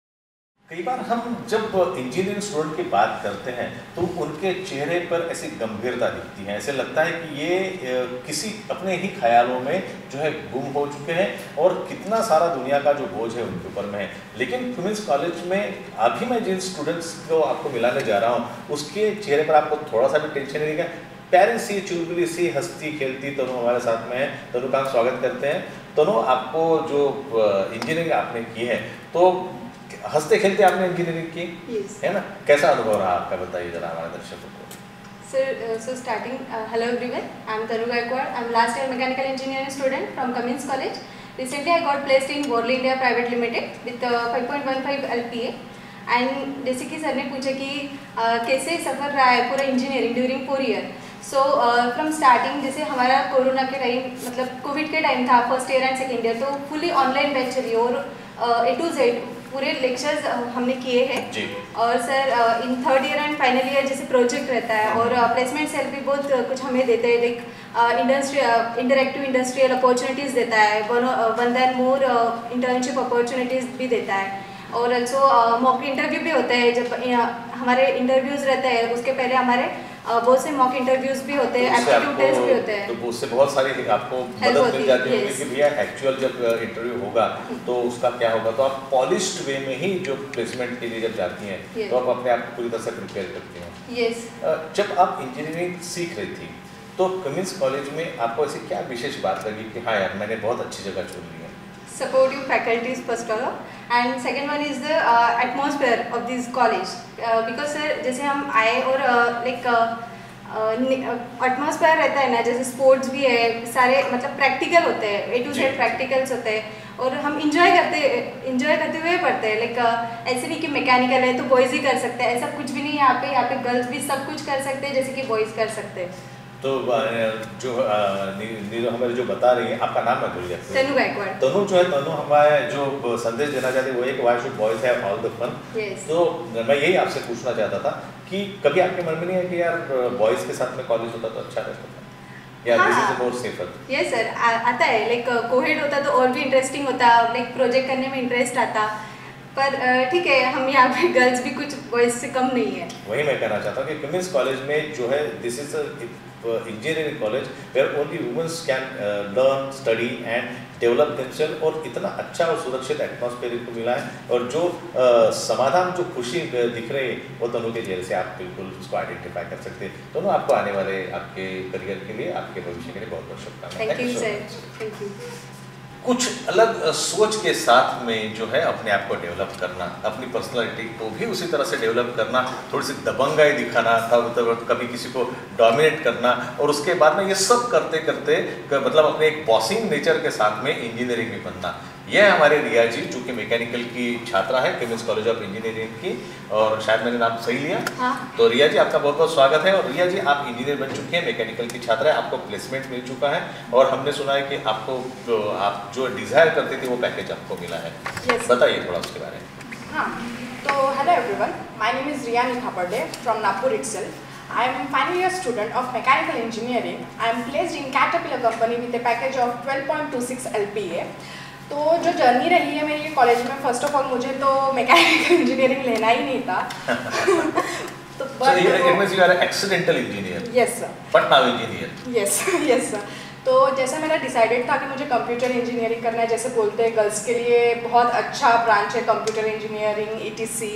कई बार हम जब इंजीनियरिंग स्टूडेंट की बात करते हैं तो उनके चेहरे पर ऐसी गंभीरता दिखती है, ऐसे लगता है कि ये किसी अपने ही ख्यालों में जो है गुम हो चुके हैं और कितना सारा दुनिया का जो बोझ है उनके ऊपर में है। लेकिन वुमेंस कॉलेज में अभी मैं जिन स्टूडेंट्स को आपको मिलाने जा रहा हूँ उसके चेहरे पर आपको थोड़ा सा भी टेंशन नहीं दिखेगा। पेरेंट्स सी चुलबुली सी हंसती खेलती तनु हमारे साथ में है। तनु का हम स्वागत करते हैं। तनु, आपको जो इंजीनियरिंग आपने की है तो हंसते खेलते आपने इंजीनियरिंग की, yes. है ना? कैसा अनुभव रहा आपका, बताइए जरा हमारे दर्शकों को। Sir so starting hello everyone, I am Tanu Gaikwad, I am last year mechanical engineering student from Cummins college. Recently I got placed in Borley India private limited with five point one five L P A. And जैसे कि sir ने पूछा कि uh, कैसे सफ़र रहा है पूरा engineering during four year. So from starting जैसे हमारा कोरोना के टाइम मतलब कोविड के टाइम था first year and second year, तो फुली ऑनलाइन बैच चली और ए टू जेड पूरे लेक्चर्स हमने किए हैं। और sir in third year and final year जैसे प्रोजेक्ट रहता है और प्लेसमेंट सेल भी बहुत कुछ हमें देते हैं, like industry interactive industrial opportunities देता है, one one than more internship opportunities भी देता है। और ऑल्सो मॉक इंटरव्यू भी होते हैं, जब हमारे इंटरव्यूज़ रहते हैं उसके पहले हमारे बहुत से मॉक इंटरव्यूज भी होते हैं, एप्टीट्यूड टेस्ट भी होते हैं, तो उससे बहुत सारी आपको मदद मिल जाती है कि भैया एक्चुअल जब इंटरव्यू होगा तो उसका क्या होगा। तो आप पॉलिश्ड वे में ही जो प्लेसमेंट के लिए जब जाती हैं yes. तो आप अपने आप को पूरी तरह से प्रिपेयर करती हैं। yes. जब आप इंजीनियरिंग सीख रही थी तो कमिंस कॉलेज में आपको ऐसी क्या विशेष बात लगी कि हाँ यार मैंने बहुत अच्छी जगह चुन ली है? Supportive faculties first of all, and second one is the uh, atmosphere of this college uh, because sir जैसे हम आए और लाइक एटमॉस्फेयर रहता है ना, जैसे स्पोर्ट्स भी है, सारे मतलब प्रैक्टिकल होते हैं, ए टू जेड प्रैक्टिकल्स होते हैं और हम इंजॉय करते इंजॉय करते हुए पढ़ते हैं। लाइक ऐसे नहीं कि मैकेनिकल है तो बॉयज़ ही कर सकते हैं, ऐसा कुछ भी नहीं है यहाँ पे। यहाँ पे गर्ल्स भी सब कुछ कर सकते हैं जैसे कि बॉयज़ कर सकते हैं। तो जो नीरू हमारे जो बता रही है, आपका नाम मैं भूल गया, तनु गायकवाड़। तनु जो है, तनु हमारे जो संदेश देना चाहते हैं वो एक why should boys have all the fun. तो मैं यही आपसे पूछना चाहता था कि कभी आपके मन में नहीं है कि यार बॉयज के साथ में कॉलेज होता तो अच्छा रहता था, या this is more safer? Yes sir, आता है, लाइक कोहेड होता तो और भी इंटरेस्टिंग होता, लाइक प्रोजेक्ट करने में इंटरेस्ट आता, पर ठीक है, हम यहाँ पे गर्ल्स भी कुछ बॉयज से कम नहीं है। वही मैं कहना चाहता हूँ कि क्वींस कॉलेज में जो है, this is engineering college where only women's can learn, study and develop themselves, और इतना अच्छा और सुरक्षित एटमॉस्फेयर इनको मिला है, और जो uh, समाधान, जो खुशी दिख रही है वो तनु के जेल से आप बिल्कुल उसको आइडेंटिफाई कर सकते हैं। दोनों आपको आने वाले आपके करियर के लिए, आपके भविष्य के लिए बहुत बहुत शुभकामनाएं। Thank you sir, thank you. कुछ अलग सोच के साथ में जो है अपने आप को डेवलप करना, अपनी पर्सनालिटी को भी उसी तरह से डेवलप करना, थोड़ी सी दबंगाई दिखाना था, कभी किसी को डोमिनेट करना, और उसके बाद में ये सब करते करते मतलब अपने एक बॉसिंग नेचर के साथ में इंजीनियरिंग भी बनना। ये है हमारे रिया जी, जो कि मैकेनिकल की छात्रा है क्वींस कॉलेज ऑफ इंजीनियरिंग की, और शायद मैंने नाम सही लिया। हाँ। तो रिया जी आपका बहुत बहुत स्वागत है। और रिया जी, आप इंजीनियर बन चुके हैं, मैकेनिकल की छात्रा है, आपको प्लेसमेंट मिल चुका है, और हमने सुना है कि आपको जो आप जो डिज़ायर करते थे वो पैकेज आपको मिला है। yes. बताइए थोड़ा उसके बारे में। हाँ, तो hello everyone, my name is Riya Nikhaparde from Nagpur itself. I am final year student of mechanical engineering. I am placed in Caterpillar company with a package of twelve point two six L P A. तो जो journey रही है मेरी college में, first of all मुझे तो mechanical engineering लेना ही नहीं था। तो so you, it means you are an accidental engineer. Yes sir. But now engineer. Yes, yes sir. तो जैसा मेरा डिसाइडेड था कि मुझे कंप्यूटर इंजीनियरिंग करना है, जैसे बोलते हैं गर्ल्स के लिए बहुत अच्छा ब्रांच है computer engineering, ETC,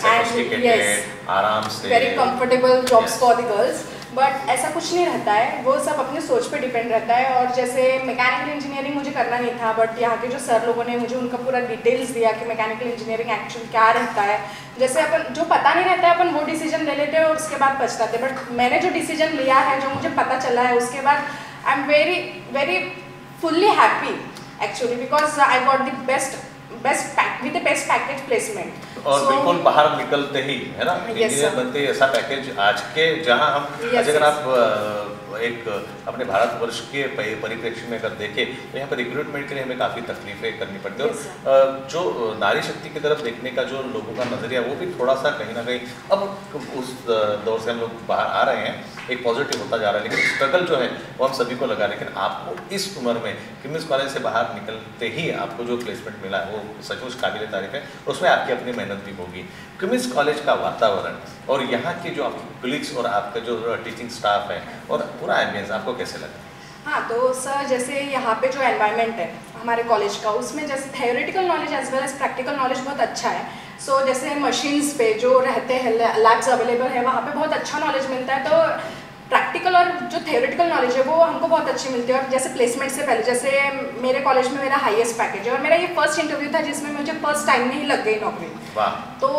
and yes, आराम से very comfortable jobs for the girls. But ऐसा कुछ नहीं रहता है, वो सब अपने सोच पे डिपेंड रहता है। और जैसे मैकेनिकल इंजीनियरिंग मुझे करना नहीं था, बट यहाँ के जो सर लोगों ने मुझे उनका पूरा डिटेल्स दिया कि मैकेनिकल इंजीनियरिंग एक्चुअली क्या रहता है। जैसे अपन जो पता नहीं रहता है अपन वो डिसीजन ले लेते हैं और उसके बाद पछताते, बट मैंने जो डिसीजन लिया है, जो मुझे पता चला है, उसके बाद I am very very fully happy actually, because I got the best best with the best package placement. और so, बिल्कुल बाहर निकलते ही है ना, इंजीनियर बनते ही ऐसा पैकेज आज के, जहां हम yes, अगर yes. आप एक अपने भारतवर्ष के परिप्रेक्ष्य में अगर देखें तो यहाँ पर रिक्रूटमेंट के लिए हमें काफ़ी तकलीफें करनी पड़ती है। yes, और जो नारी शक्ति की तरफ देखने का जो लोगों का नज़रिया, वो भी थोड़ा सा कहीं ना कहीं अब उस दौर से हम लोग बाहर आ रहे हैं, एक पॉजिटिव होता जा रहा है। लेकिन स्ट्रगल जो है वो हम सभी को लगा, लेकिन आपको इस उम्र में क्वींस कॉलेज से बाहर निकलते ही आपको जो प्लेसमेंट मिला है वो सचमुच काबिल तारीफ है, और उसमें आपकी अपनी मेहनत भी होगी। क्वींस कॉलेज का वातावरण और यहाँ के जो आपके कलीग्स और आपका जो टीचिंग स्टाफ है और पूरा एम्बियंस आपको कैसे लगा? हाँ, तो सर जैसे यहाँ पे जो एनवायरनमेंट है हमारे कॉलेज का, उसमें जैसे theoretical knowledge as well as practical knowledge बहुत अच्छा है। सो so, जैसे मशीन्स पे जो रहते हैं, लैब्स अवेलेबल है, वहाँ पे बहुत अच्छा नॉलेज मिलता है। तो प्रैक्टिकल और जो थ्योरेटिकल नॉलेज है वो हमको बहुत अच्छी मिलती है। और जैसे प्लेसमेंट से पहले, जैसे मेरे कॉलेज में मेरा हाईएस्ट पैकेज है, और मेरा ये फर्स्ट इंटरव्यू था जिसमें मुझे फर्स्ट टाइम में ही लग गई नौकरी। तो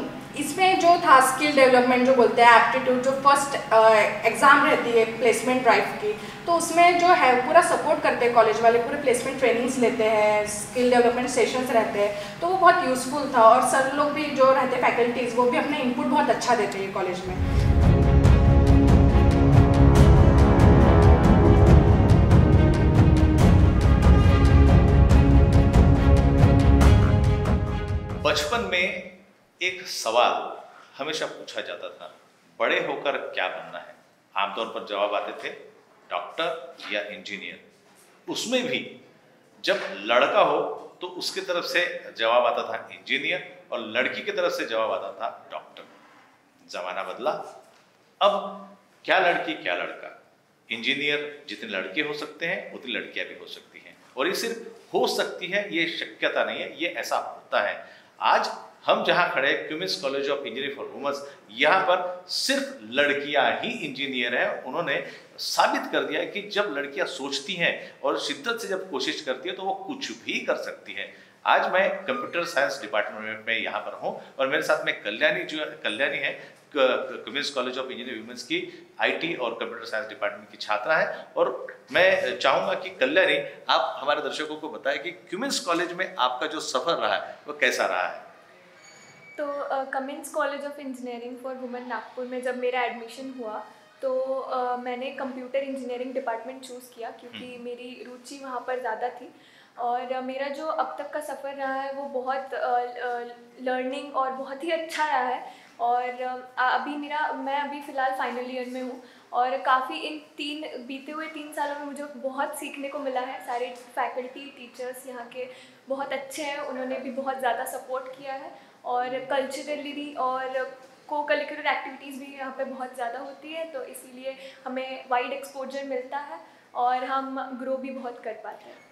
इसमें जो था स्किल डेवलपमेंट जो बोलते हैं, एप्टीट्यूड, जो फर्स्ट एग्ज़ाम रहती है प्लेसमेंट ड्राइव की, तो उसमें जो है पूरा सपोर्ट करते हैं कॉलेज वाले, पूरे प्लेसमेंट ट्रेनिंग्स लेते हैं, स्किल डेवलपमेंट सेशंस रहते हैं, तो वो बहुत यूज़फुल था। और सर लोग भी जो रहते हैं फैकल्टीज़, वो भी अपना इनपुट बहुत अच्छा देते हैं कॉलेज में। बचपन में एक सवाल हमेशा पूछा जाता था, बड़े होकर क्या बनना है? आमतौर पर जवाब आते थे डॉक्टर या इंजीनियर। उसमें भी जब लड़का हो तो उसकी तरफ से जवाब आता था इंजीनियर, और लड़की की तरफ से जवाब आता था डॉक्टर। जमाना बदला, अब क्या लड़की क्या लड़का, इंजीनियर जितने लड़के हो सकते हैं उतनी लड़कियां भी हो सकती हैं। और ये सिर्फ हो सकती है, ये शक्यता नहीं है, ये ऐसा होता है। आज हम जहां खड़े queen's college of engineering for women's, यहाँ पर सिर्फ लड़कियां ही इंजीनियर हैं। उन्होंने साबित कर दिया है कि जब लड़कियां सोचती हैं और शिद्दत से जब कोशिश करती है तो वो कुछ भी कर सकती है। आज मैं कंप्यूटर साइंस डिपार्टमेंट में यहाँ पर हूँ, और मेरे साथ में कल्याणी जो कल्याणी है, queen's college of engineering women's की आईटी और कंप्यूटर साइंस डिपार्टमेंट की छात्रा है। और मैं चाहूँगा कि कल्याणी, आप हमारे दर्शकों को बताएं कि क्वींस कॉलेज में आपका जो सफ़र रहा है वो कैसा रहा है। तो queen's college of engineering for women Nagpur में जब मेरा एडमिशन हुआ तो तो uh, मैंने कंप्यूटर इंजीनियरिंग डिपार्टमेंट चूज़ किया क्योंकि मेरी रुचि वहाँ पर ज़्यादा थी और uh, मेरा जो अब तक का सफ़र रहा है वो बहुत लर्निंग uh, uh, और बहुत ही अच्छा रहा है और uh, अभी मेरा मैं अभी फ़िलहाल फाइनल ईयर में हूँ और काफ़ी इन तीन बीते हुए तीन सालों में मुझे बहुत सीखने को मिला है। सारे फैकल्टी टीचर्स यहाँ के बहुत अच्छे हैं, उन्होंने भी बहुत ज़्यादा सपोर्ट किया है और कल्चरली और को करिकुलर एक्टिविटीज़ भी यहाँ पे बहुत ज़्यादा होती है, तो इसीलिए हमें वाइड एक्सपोजर मिलता है और हम ग्रो भी बहुत कर पाते हैं।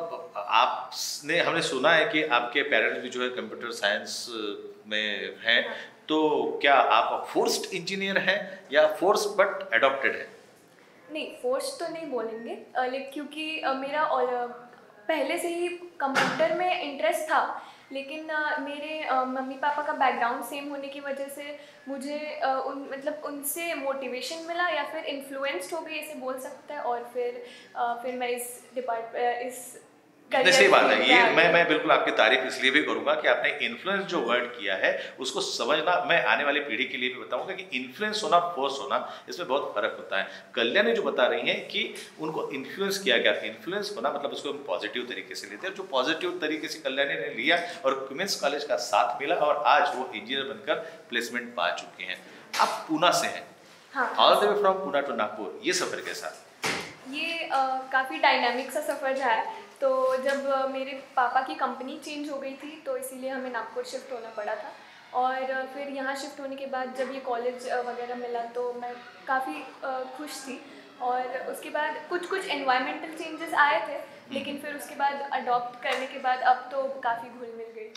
आपने हमने सुना है कि आपके पेरेंट्स भी जो है कंप्यूटर साइंस में हैं, तो क्या आप फोर्स्ड इंजीनियर हैं या फोर्स बट एडॉप्टेड है? नहीं, फोर्स तो नहीं बोलेंगे, लेकिन क्योंकि मेरा पहले से ही कंप्यूटर में इंटरेस्ट था, लेकिन uh, मेरे uh, मम्मी पापा का बैकग्राउंड सेम होने की वजह से मुझे uh, उन मतलब उनसे मोटिवेशन मिला या फिर इन्फ्लुएंस्ड हो गई ऐसे बोल सकता है और फिर uh, फिर मैं इस डिपार्ट इस सही बात है ये। मैं मैं बिल्कुल आपकी तारीफ इसलिए भी करूंगा कि आपने इन्फ्लुएंस जो वर्ड किया है उसको समझना, मैं आने वाली पीढ़ी के लिए भी बताऊंगा कि इन्फ्लुएंस होना फोर्स होना इसमें बहुत फर्क होता है। कल्याणी जो बता रही हैं कि उनको इन्फ्लुएंस किया गया, इन्फ्लुएंस होना मतलब उसको हम पॉजिटिव तरीके से लेते हैं, जो पॉजिटिव तरीके से कल्याणी ने लिया और क्वींस कॉलेज का साथ मिला और आज वो इंजीनियर बनकर प्लेसमेंट पा चुके हैं। आप पूना से हैं, all the way from Poona to Nagpur, ये सफर कैसा? ये काफ़ी डायनामिक सा सफ़र रहा है। तो जब मेरे पापा की कंपनी चेंज हो गई थी तो इसीलिए हमें नागपुर शिफ्ट होना पड़ा था और फिर यहाँ शिफ्ट होने के बाद जब ये कॉलेज वगैरह मिला तो मैं काफ़ी खुश थी और उसके बाद कुछ कुछ एनवायरमेंटल चेंजेस आए थे, लेकिन फिर उसके बाद अडॉप्ट करने के बाद अब तो काफ़ी घुल मिल गई।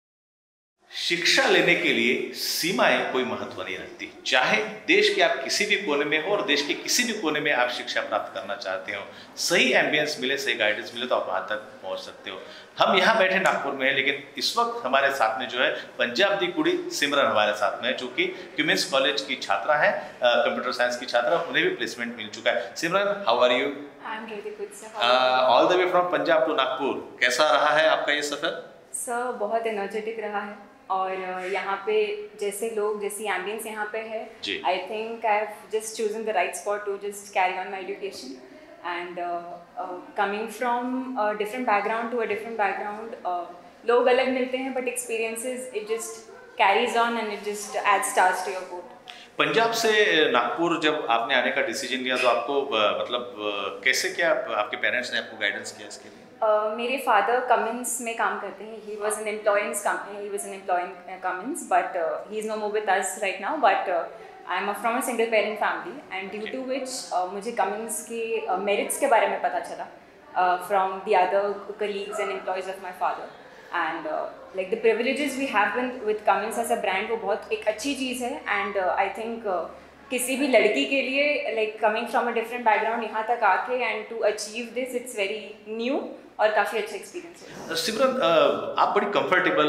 शिक्षा लेने के लिए सीमाएं कोई महत्व नहीं रखती, चाहे देश के आप किसी भी कोने में हो और देश के किसी भी कोने में आप शिक्षा प्राप्त करना चाहते हो, सही एम्बियंस मिले, सही गाइडेंस मिले तो आप वहां तक पहुंच सकते हो। हम यहाँ बैठे नागपुर में हैं, लेकिन इस वक्त हमारे साथ में जो है पंजाब दी कुड़ी सिमरन हमारे साथ में है, जो कि क्वींस कॉलेज की छात्रा है, कंप्यूटर साइंस की छात्रा, उन्हें भी प्लेसमेंट मिल चुका है। Simran, how are you? I am really good sir. All the way from Punjab to Nagpur, कैसा रहा है आपका ये सफर? सर बहुत एनर्जेटिक रहा है और यहाँ पे जैसे लोग, जैसी एम्बियंस यहाँ पे है, I think I have just chosen the right spot to just carry on my education and coming from a different background to a different background, लोग अलग मिलते हैं but experiences it just carries on and it just adds stars to your boat. Punjab से नागपुर जब आपने आने का decision लिया तो आपको मतलब कैसे, क्या आपके पेरेंट्स ने आपको गाइडेंस किया इसके लिए? Uh, मेरे फादर कमिंस में काम करते हैं, he was an employ in he was an employ in Cummins but he is no more with us right now, but I am from a single parent family and due to which मुझे Cummins के merits uh, के बारे में पता चला from the other colleagues and employees of my father and like the privileges we have with Cummins as a brand, वो बहुत एक अच्छी चीज़ है एंड आई थिंक किसी भी लड़की के लिए like coming from a different background यहाँ तक आके and to achieve this it's very new और काफ़ी अच्छा एक्सपीरियंस है। सिमरन, आप बड़ी कंफर्टेबल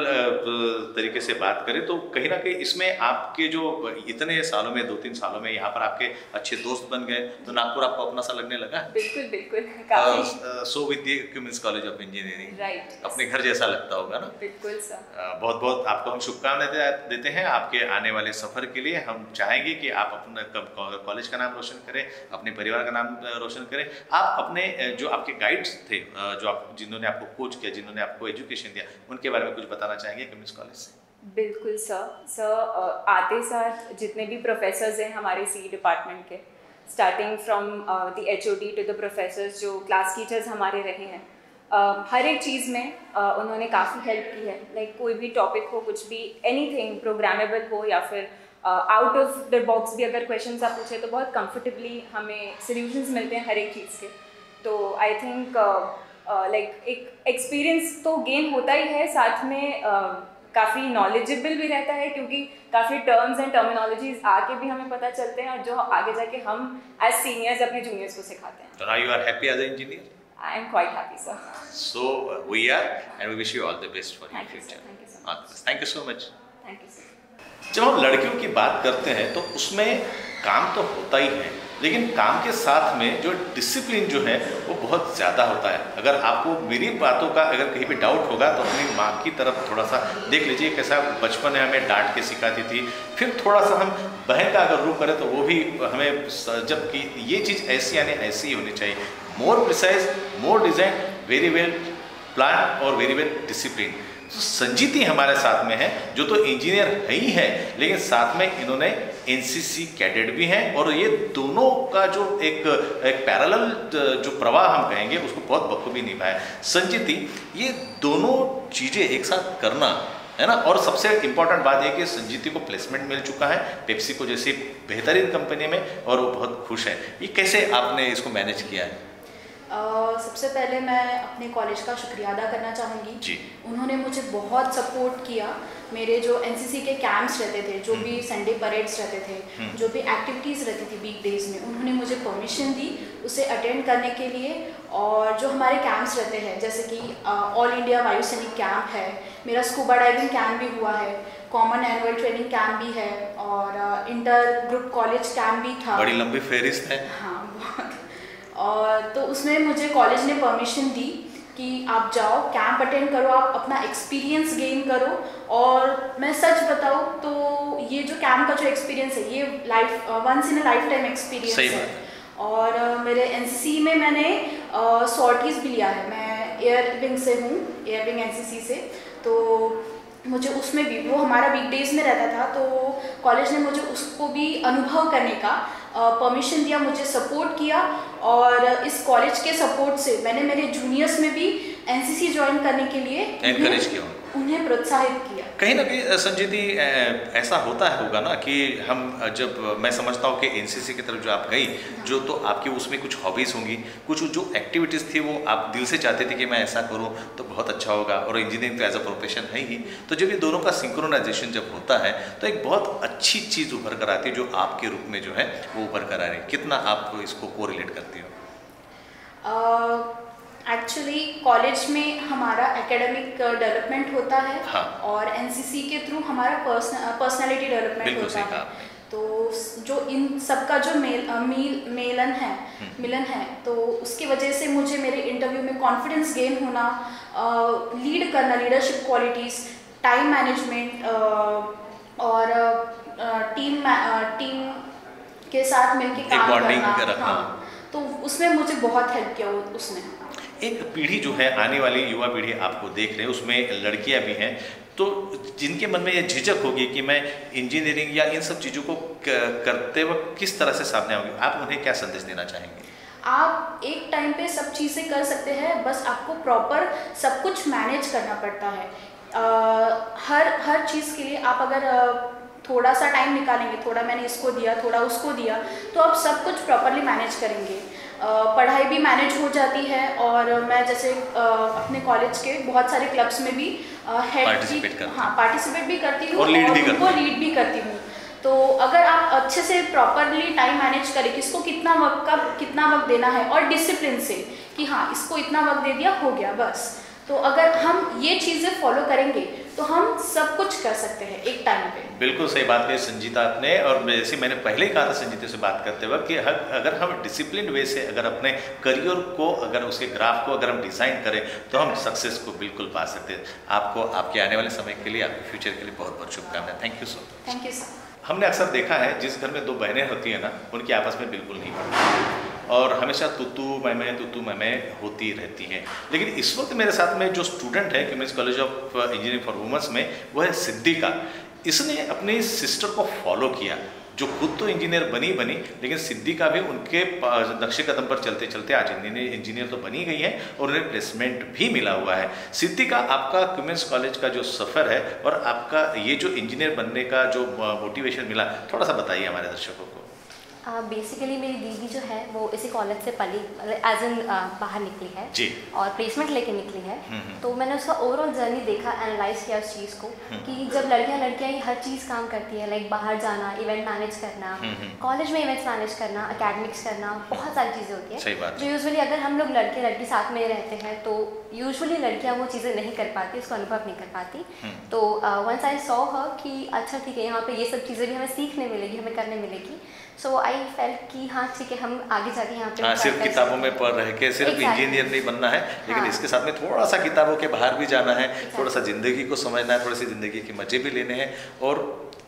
तरीके से बात करें तो कहीं ना कहीं इसमें आपके जो इतने सालों में, दो तीन सालों में यहाँ पर आपके अच्छे दोस्त बन गए तो नागपुर आपको अपना सा लगने लगा? बिल्कुल बिल्कुल। So with the queen's college of engineering, right, अपने घर जैसा लगता होगा ना? बिल्कुल सर। बहुत बहुत आपको हम शुभकामनाएं देते हैं आपके आने वाले सफर के लिए। हम चाहेंगे कि आप अपने कॉलेज का नाम रोशन करें, अपने परिवार का नाम रोशन करें। आप अपने जो आपके गाइड्स थे, जो जिन्होंने आपको कोच किया, जिन्होंने आपको एजुकेशन दिया, उनके बारे में कुछ बताना चाहेंगे क्वींस कॉलेज से? बिल्कुल सर। सर आते साथ जितने भी प्रोफेसर्स हैं हमारे सी डिपार्टमेंट के, starting from the H O D to the professors जो क्लास टीचर्स हमारे रहे हैं, uh, हर एक चीज़ में uh, उन्होंने काफ़ी हेल्प की है। लाइक like, कोई भी टॉपिक हो, कुछ भी, एनीथिंग प्रोग्रामेबल हो या फिर आउट ऑफ द बॉक्स भी अगर क्वेश्चंस आप पूछे तो बहुत कंफर्टेबली हमें सॉल्यूशंस मिलते हैं हर एक चीज़ के। तो आई थिंक लाइक uh, एक एक्सपीरियंस तो गेन होता ही है, साथ में uh, काफ़ी नॉलेजेबल भी रहता है क्योंकि काफ़ी टर्म्स एंड टर्मिनोलॉजीज आके भी हमें पता चलते हैं और जो आगे जाके हम एज सीनियर्स अपने जूनियर्स को सिखाते हैं। So now you are happy as an engineer? I am quite happy, sir. So uh, we are, and we wish you all the best for your future. Thank you, sir. Thank you so much. Thank you so much. Thank you, sir. जब हम लड़कियों की बात करते हैं तो उसमें काम तो होता ही है, लेकिन काम के साथ में जो डिसिप्लिन जो है वो बहुत ज़्यादा होता है। अगर आपको मेरी बातों का अगर कहीं भी डाउट होगा तो अपनी माँ की तरफ थोड़ा सा देख लीजिए, कैसा बचपन में हमें डांट के सिखाती थी, फिर थोड़ा सा हम बहन का अगर रुख करें तो वो भी हमें, जबकि ये चीज़ ऐसी यानी ऐसी ही होनी चाहिए, more precise, more design, very well plan और वेरी वेल डिसिप्लिन। तो संजीती हमारे साथ में है जो तो इंजीनियर है ही है, लेकिन साथ में इन्होंने एनसीसी कैडेट भी हैं, और ये दोनों का जो एक एक पैरेलल जो प्रवाह हम कहेंगे उसको बहुत बखूबी निभाया संजीती। ये दोनों चीज़ें एक साथ करना है ना, और सबसे इम्पॉर्टेंट बात यह कि संजीती को प्लेसमेंट मिल चुका है पेप्सी को जैसी बेहतरीन कंपनी में, और वो बहुत खुश है। ये कैसे आपने इसको मैनेज किया है? Uh, सबसे पहले मैं अपने कॉलेज का शुक्रिया अदा करना चाहूँगी जी। उन्होंने मुझे बहुत सपोर्ट किया। मेरे जो एनसीसी के कैंप्स रहते थे, जो भी संडे परेड्स रहते थे, जो भी एक्टिविटीज़ रहती थी वीक डेज में, उन्होंने मुझे परमिशन दी उसे अटेंड करने के लिए। और जो हमारे कैंप्स रहते हैं जैसे कि ऑल इंडिया वायु सैनिक कैंप है, मेरा स्कूबा डाइविंग कैंप भी हुआ है, कॉमन एनुअल ट्रेनिंग कैंप भी है, और इंटर ग्रुप कॉलेज कैंप भी था। बड़ी लंबी फेरिस्त है। हाँ बहुत। और तो उसमें मुझे कॉलेज ने परमिशन दी कि आप जाओ कैंप अटेंड करो, आप अपना एक्सपीरियंस गेन करो। और मैं सच बताऊँ तो ये जो कैंप का जो एक्सपीरियंस है ये life once in a life time experience है। और uh, मेरे एनसीसी में मैंने सॉर्टीज़ uh, भी लिया है। मैं एयर विंग से हूँ, एयर विंग एनसीसी से, तो मुझे उसमें भी, वो हमारा वीकडेज में रहता था, तो कॉलेज ने मुझे उसको भी अनुभव करने का परमिशन uh, दिया, मुझे सपोर्ट किया। और इस कॉलेज के सपोर्ट से मैंने मेरे जूनियर्स में भी एनसीसी ज्वाइन करने के लिए एनकरेज किया, उन्हें प्रोत्साहित किया। कहीं ना कहीं संजीती ऐसा होता है होगा ना कि हम जब, मैं समझता हूँ कि एनसीसी की तरफ जो आप गई, जो तो आपकी उसमें कुछ हॉबीज़ होंगी, कुछ जो एक्टिविटीज़ थी वो आप दिल से चाहते थे कि मैं ऐसा करूँ तो बहुत अच्छा होगा, और इंजीनियरिंग तो एज अ प्रोफेशन है ही। तो जब ये दोनों का सिंक्रोनाइजेशन जब होता है तो एक बहुत अच्छी चीज़ उभर कर आती है जो आपके रूप में जो है वो उभर कर आ रही है। कितना आप इसको कोरिलेट करती हो? एक्चुअली uh, कॉलेज में हमारा एकेडमिक डेवलपमेंट होता है, हाँ। और एनसीसी के थ्रू हमारा पर्सनालिटी डेवलपमेंट होता है। तो जो इन सबका जो मेल मील मेलन है मिलन है, तो उसकी वजह से मुझे मेरे इंटरव्यू में कॉन्फिडेंस गेन होना, लीड करना, लीडरशिप क्वालिटीज़, टाइम मैनेजमेंट, और टीम टीम के साथ मिलकर काम करना, हाँ, तो उसमें मुझे बहुत हेल्प किया उसने। एक पीढ़ी जो है, आने वाली युवा पीढ़ी आपको देख रहे हैं, उसमें लड़कियां भी हैं, तो जिनके मन में ये झिझक होगी कि मैं इंजीनियरिंग या इन सब चीज़ों को करते वक्त किस तरह से सामने आओगे, आप उन्हें क्या संदेश देना चाहेंगे? आप एक टाइम पे सब चीज़ें कर सकते हैं, बस आपको प्रॉपर सब कुछ मैनेज करना पड़ता है। आ, हर हर चीज़ के लिए आप अगर आ, थोड़ा सा टाइम निकालेंगे, थोड़ा मैंने इसको दिया, थोड़ा उसको दिया, तो आप सब कुछ प्रॉपरली मैनेज करेंगे। Uh, पढ़ाई भी मैनेज हो जाती है। और मैं जैसे uh, अपने कॉलेज के बहुत सारे क्लब्स में भी हेड uh, हाँ पार्टिसिपेट भी करती हूँ, और, और उनको लीड भी करती हूँ। तो अगर आप अच्छे से प्रॉपरली टाइम मैनेज करें, किसको कितना वक्त, कब कितना वक्त देना है, और डिसिप्लिन से कि हाँ इसको इतना वक्त दे दिया, हो गया बस, तो अगर हम ये चीज़ें फॉलो करेंगे तो हम सब कुछ कर सकते हैं एक टाइम पे। बिल्कुल सही बात कही संजीता आपने, और जैसे मैंने पहले ही कहा था संजीता से बात करते वक्त कि अगर हम डिसिप्लिन वे से अगर अपने करियर को, अगर उसके ग्राफ को अगर हम डिज़ाइन करें तो हम सक्सेस को बिल्कुल पा सकते हैं। आपको आपके आने वाले समय के लिए, आपके फ्यूचर के लिए बहुत बहुत शुभकामनाएं। Thank you so much. Thank you sir. हमने अक्सर देखा है जिस घर में दो बहनें होती हैं ना, उनकी आपस में बिल्कुल नहीं बनती, और हमेशा तुतू मैमे तुतू मैमे होती रहती हैं। लेकिन इस वक्त मेरे साथ में जो स्टूडेंट है queen's college of engineering for women's में, वो है सिद्धिका। इसने अपनी सिस्टर को फॉलो किया, जो खुद तो इंजीनियर बनी बनी लेकिन सिद्धिका भी उनके नक्शे कदम पर चलते चलते आज इंजीनियर इंजीनियर तो बनी गई है, और उन्हें प्लेसमेंट भी मिला हुआ है। सिद्धिका, आपका क्वींस कॉलेज का जो सफ़र है और आपका ये जो इंजीनियर बनने का जो मोटिवेशन मिला, थोड़ा सा बताइए हमारे दर्शकों को। बेसिकली uh, मेरी दीदी जो है वो इसी कॉलेज से पली एज एन बाहर निकली है जी। और प्लेसमेंट लेके निकली है। तो मैंने उसका ओवरऑल जर्नी देखा, एनालाइज किया उस चीज़ को कि जब लड़कियां लड़कियां ही हर चीज़ काम करती है, लाइक बाहर जाना, इवेंट मैनेज करना, कॉलेज में इवेंट्स मैनेज करना, अकेडमिक्स करना, बहुत सारी चीज़ें होती हैं जो यूजुअली अगर हम लोग लड़के लड़की साथ में रहते हैं तो यूजुअली लड़कियाँ वो चीज़ें नहीं कर पाती, उसको अनुभव नहीं कर पाती। तो वंस आई सॉ हर कि अच्छा ठीक है, यहाँ पे ये सब चीज़ें भी हमें सीखने मिलेगी, हमें करने मिलेगी। सो आई फेल्ट कि हाँ ठीक है, हम आगे जाके यहाँ पे हाँ, सिर्फ किताबों में पढ़ रह के सिर्फ इंजीनियर नहीं बनना है, लेकिन हाँ। इसके साथ में थोड़ा सा किताबों के बाहर भी जाना है, थोड़ा सा ज़िंदगी को समझना है, थोड़ी सी ज़िंदगी के मज़े भी लेने हैं और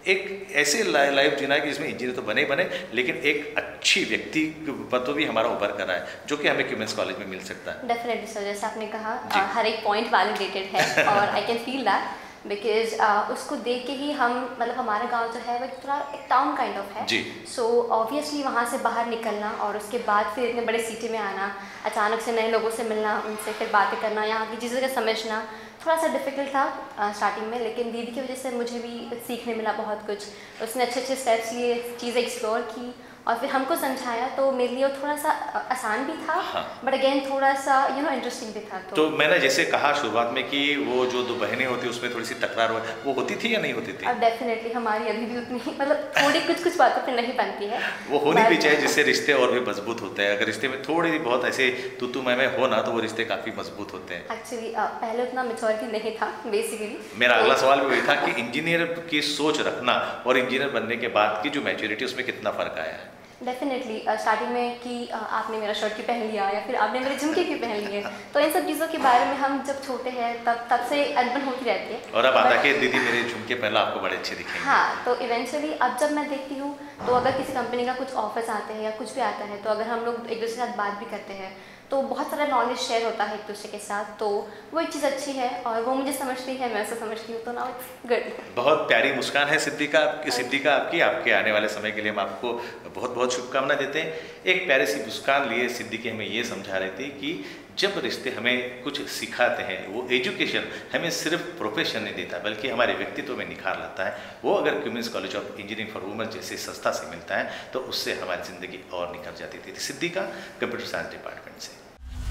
एक ऐसे लाइफ जीना है कि जिसमें इंजीनियर तो बने बने लेकिन एक अच्छी व्यक्ति तो भी हमारा उभर कर रहा है, जो कि हमें क्यूमेंस कॉलेज में मिल सकता है। डेफिनेटली सर, जैसे आपने कहा हर एक पॉइंट वैलिडेटेड है और I can feel that because uh, उसको देख के ही हम मतलब हमारा गांव जो है वो थोड़ा एक टाउन काइंड ऑफ है। सो ऑब्वियसली वहाँ से बाहर निकलना और उसके बाद फिर इतने बड़े सिटी में आना, अचानक से नए लोगों से मिलना, उनसे फिर बातें करना, यहाँ की चीज़ों का समझना थोड़ा सा डिफ़िकल्ट था स्टार्टिंग uh, में, लेकिन दीदी की वजह से मुझे भी सीखने मिला बहुत कुछ। उसने अच्छे अच्छे स्टेप्स लिए, चीज़ें एक्सप्लोर की और फिर हमको समझाया, तो मेरे लिए थोड़ा सा आसान भी था बट अगेन थोड़ा सा यू नो इंटरेस्टिंग भी था। तो, तो मैंने जैसे कहा शुरुआत में कि वो जो दो बहनें होती उसमें थोड़ी सी तकरार हो, वो होती थी या नहीं होती थी? अब डेफिनेटली हमारी अभी भी उतनी मतलब थोड़ी कुछ कुछ बातों पे नहीं बनती है, वो होनी भी चाहिए जिससे रिश्ते और भी मजबूत होते हैं। अगर रिश्ते में थोड़ी बहुत ऐसे तू तू मैं मैं हो ना तो वो रिश्ते काफ़ी मजबूत होते हैं। एक्चुअली पहले उतना मैच्योरिटी नहीं था बेसिकली। मेरा अगला सवाल भी वही था कि इंजीनियर की सोच रखना और इंजीनियर बनने के बाद की जो मैच्योरिटी उसमें कितना फ़र्क आया है? डेफिनेटली स्टार्टिंग में कि uh, आपने मेरा शर्ट क्यों पहन लिया या फिर आपने मेरे झुमके क्यों पहन लिए, तो इन सब चीज़ों के बारे में हम जब छोटे हैं तब तब से अनबन होती रहती है। और अब आता है कि दीदी मेरे झुमके पहला आपको बड़े अच्छे दिखेंगे। हाँ, तो इवेंचुअली अब जब मैं देखती हूँ तो अगर किसी कंपनी का कुछ ऑफर्स आते हैं या कुछ भी आता है तो अगर हम लोग एक दूसरे के साथ बात भी करते हैं तो बहुत सारा नॉलेज शेयर होता है एक दूसरे के साथ, तो वो एक चीज़ अच्छी है और वो मुझे समझती है, मैं उसे समझती हूँ, तो नाउ इट्स गुड। बहुत प्यारी मुस्कान है सिद्दीका आपकी सिद्दीका आपकी आपके आने वाले समय के लिए हम आपको बहुत बहुत शुभकामनाएं देते हैं। एक प्यारी सी मुस्कान लिए सिद्दीकी हमें ये समझा रही थी कि जब रिश्ते हमें कुछ सिखाते हैं, वो एजुकेशन हमें सिर्फ प्रोफेशन नहीं देता बल्कि हमारे व्यक्तित्व में निखार लाता है। वो अगर Cummins college of engineering for women जैसे संस्था से मिलता है तो उससे हमारी ज़िंदगी और निखर जाती थी। सिद्दीका कंप्यूटर साइंस डिपार्टमेंट से।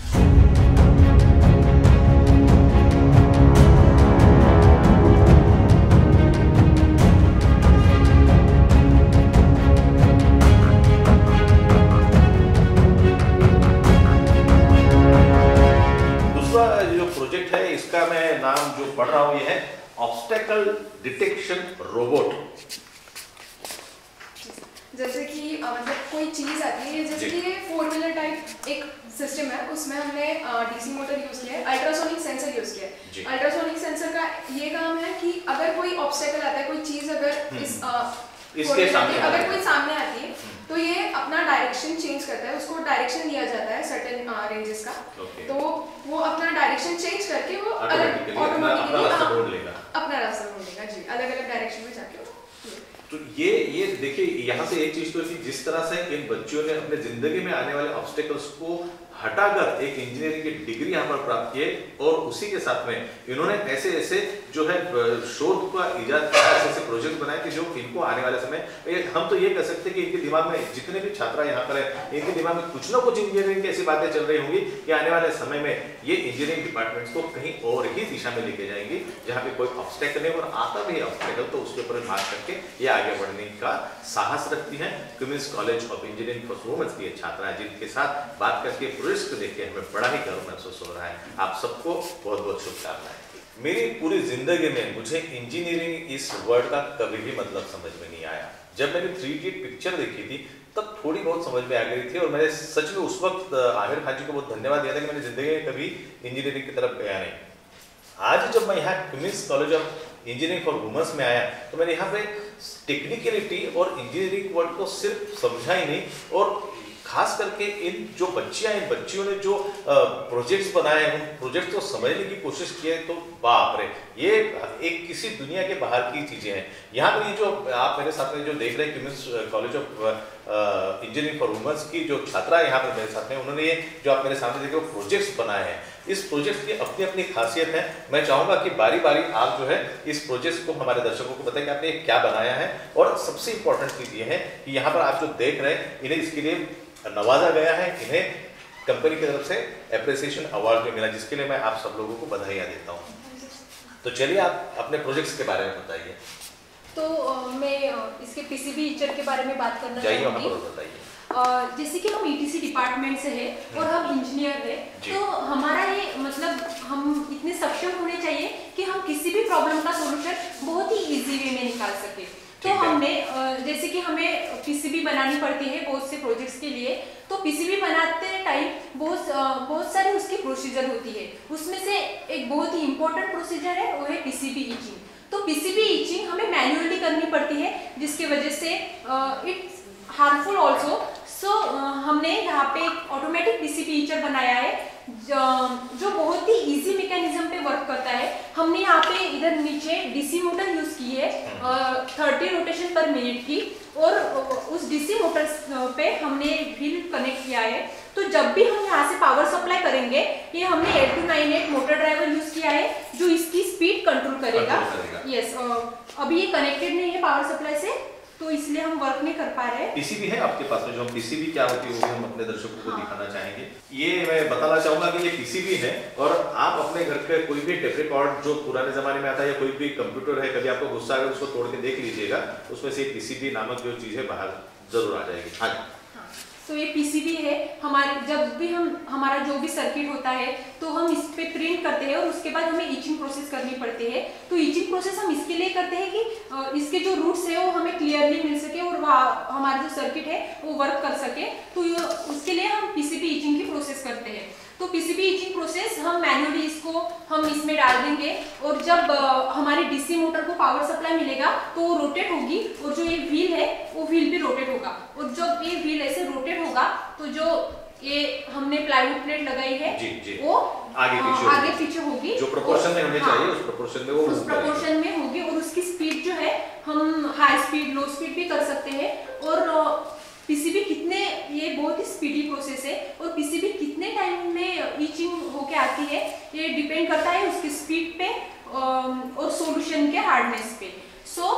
प्रोजेक्ट है इसका मैं नाम जो पढ़ रहा हूं ये है ऑब्स्टेकल डिटेक्शन रोबोट। जैसे कि मतलब कोई चीज आती है, जैसे कि फोर व्हीलर टाइप एक सिस्टम है, उसमें हमने डीसी मोटर यूज किया है, अल्ट्रासोनिक सेंसर यूज किया है। अल्ट्रासोनिक सेंसर का ये काम है कि अगर कोई ऑब्स्टेकल आता है, कोई चीज अगर इस इसके सामने अगर कोई सामने आती है तो ये अपना डायरेक्शन चेंज करता है, उसको डायरेक्शन दिया जाता है सर्टेन रेंजेस का, तो वो अपना डायरेक्शन चेंज करके वो अलग ऑटोमेटिकली अपना रास्ता ढूंढेगा जी, अलग अलग डायरेक्शन में जाके। तो ये ये देखिए यहाँ से एक चीज तो है जिस तरह से इन बच्चों ने अपने जिंदगी में आने वाले ऑब्स्टेकल्स को हटाकर एक इंजीनियरिंग की डिग्री यहाँ पर प्राप्त किए और उसी के साथ में इन्होंने ऐसे ऐसे जो है शोध का इजाद किया, ऐसे ऐसे प्रोजेक्ट बनाए कि जो इनको आने वाले समय हम तो ये कह सकते हैं कि इनके दिमाग में जितने भी छात्रा यहाँ पर है इनके दिमाग में कुछ ना कुछ इंजीनियरिंग की ऐसी बातें चल रही होंगी कि आने वाले समय में ये इंजीनियरिंग डिपार्टमेंट्स को कहीं और ही दिशा में लेके जाएंगी जहाँ पे कोई ऑब्स्टेकल नहीं, और आता भी है ऑब्स्टेकल तो उसके ऊपर मार करके ये आगे बढ़ने का साहस रखती हैं। Cummins college of engineering for women की छात्रा जिनके साथ बात करके रिस्क देख के हमें बड़ा ही गर्व महसूस हो रहा है। आप सबको बहुत बहुत शुभकामनाएं। मेरी पूरी जिंदगी में मुझे इंजीनियरिंग इस वर्ड का कभी भी मतलब समझ में नहीं आया। जब मैंने थ्री डी पिक्चर देखी थी तब थोड़ी बहुत समझ में आ गई थी और मैंने सच में उस वक्त आमिर खान जी को बहुत धन्यवाद दिया था कि मैंने जिंदगी में कभी इंजीनियरिंग की तरफ गया नहीं। आज जब मैं यहाँ Cummins college of engineering for women's में आया तो मैंने यहाँ पे टेक्निकलिटी और इंजीनियरिंग वर्ड को सिर्फ समझा ही नहीं और खास करके इन जो बच्चियां इन बच्चियों ने जो प्रोजेक्ट्स बनाए हैं, उन प्रोजेक्ट्स को समझने की कोशिश की है, तो बाप रे, ये एक किसी दुनिया के बाहर की चीज़ें हैं। यहाँ पर ये जो आप मेरे साथ में जो देख रहे हैं Cummins college of engineering for women's की जो छात्रा यहाँ पर मेरे साथ में, उन्होंने ये जो आप मेरे सामने देखे वो प्रोजेक्ट्स बनाए हैं। इस प्रोजेक्ट की अपनी अपनी खासियत है। मैं चाहूँगा कि बारी बारी आप जो है इस प्रोजेक्ट को हमारे दर्शकों को बताएं कि आपने क्या बनाया है, और सबसे इम्पोर्टेंट चीज़ ये है कि यहाँ पर आप जो देख रहे हैं इन्हें इसके लिए नवाजा गया है, इन्हें कंपनी की तरफ से एप्रिसिएशन अवार्ड भी मिला, जिसके लिए मैं आप सब लोगों को बधाइयाँ देता हूँ। तो चलिए आप अपने प्रोजेक्ट्स के बारे में बताइए। तो uh, मैं uh, इसके पीसीबी ईचर के बारे में बात करना चाहूँगी। बताइए। Uh, जैसे कि हम ईटीसी डिपार्टमेंट से है और हम इंजीनियर है, तो हमारा ये मतलब हम इतने सक्षम होने चाहिए कि हम किसी भी प्रॉब्लम का सोल्यूशन बहुत ही इजी वे में निकाल सके। तो हमने जैसे कि हमें पीसीबी बनानी पड़ती है बहुत से प्रोजेक्ट्स के लिए, तो पीसीबी बनाते टाइम बहुत बहुत सारी उसकी प्रोसीजर होती है। उसमें से एक बहुत ही इम्पोर्टेंट प्रोसीजर है, वो है पीसीबी ईचिंग। तो पीसीबी ईचिंग हमें मैन्युअली करनी पड़ती है, जिसकी वजह से इट्स हार्मफुल ऑल्सो। सो हमने यहाँ पे एक ऑटोमेटिक पीसीबी ईचर बनाया है जो बहुत ही इजी मैकेनिज्म पे वर्क करता है। हमने यहाँ पे इधर नीचे डीसी मोटर यूज की है थर्टी रोटेशन पर मिनट की, और उस डीसी मोटर पे हमने व्हील कनेक्ट किया है। तो जब भी हम यहाँ से पावर सप्लाई करेंगे, ये हमने eight two nine eight motor driver use किया है जो इसकी स्पीड कंट्रोल करेगा। यस, अभी ये कनेक्टेड नहीं है पावर सप्लाई से, तो इसलिए हम वर्क नहीं कर पा रहे हैं। पीसीबी है आपके पास में, जो हम पीसीबी क्या होती है वो भी हम अपने दर्शकों को दिखाना चाहेंगे। ये मैं बताना चाहूंगा कि ये पीसीबी है, और आप अपने घर के कोई भी टेप रिकॉर्ड जो पुराने जमाने में आता है या कोई भी कंप्यूटर है, कभी आपको गुस्सा आएगा उसको तोड़ के देख लीजिएगा, उसमें से पीसीबी नामक जो चीज है बाहर जरूर आ जाएगी। हाँ, तो ये पीसीबी है हमारे, जब भी हम हमारा जो भी सर्किट होता है तो हम इस पे प्रिंट करते हैं, और उसके बाद हमें ईचिंग प्रोसेस करनी पड़ती है। तो ईचिंग प्रोसेस हम इसके लिए करते हैं कि इसके जो रूट्स है वो हमें क्लियरली मिल सके और हमारा जो सर्किट है वो वर्क कर सके। तो उसके लिए हम पीसीबी ईचिंग की प्रोसेस करते हैं। तो पीसीबी ईचिंग प्रोसेस हम मैन्युअली इसको हम इसमें डाल देंगे, और जब हमारी डीसी मोटर को पावर सप्लाई मिलेगा तो वो रोटेट होगी, और जो ये व्हील है वो व्हील भी रोटेट होगा। और जब ये व्हील ऐसे रोटेट होगा तो जो ये हमने प्लाईवुड प्लेट लगाई है जी, जी। वो आगे पीछे आगे पीछे होगी, जो प्रोपोर्शन में हमें चाहिए उस प्रोपोर्शन में वो उस प्रोपोर्शन में होगी। और उसकी स्पीड जो है हम हाई स्पीड लो स्पीड भी कर सकते हैं। और पीसीबी कितने, ये बहुत ही स्पीडी प्रोसेस है, और पीसीबी कितने टाइम में ईचिंग होके आती है ये डिपेंड करता है उसकी स्पीड पे और सॉल्यूशन के हार्डनेस पे। So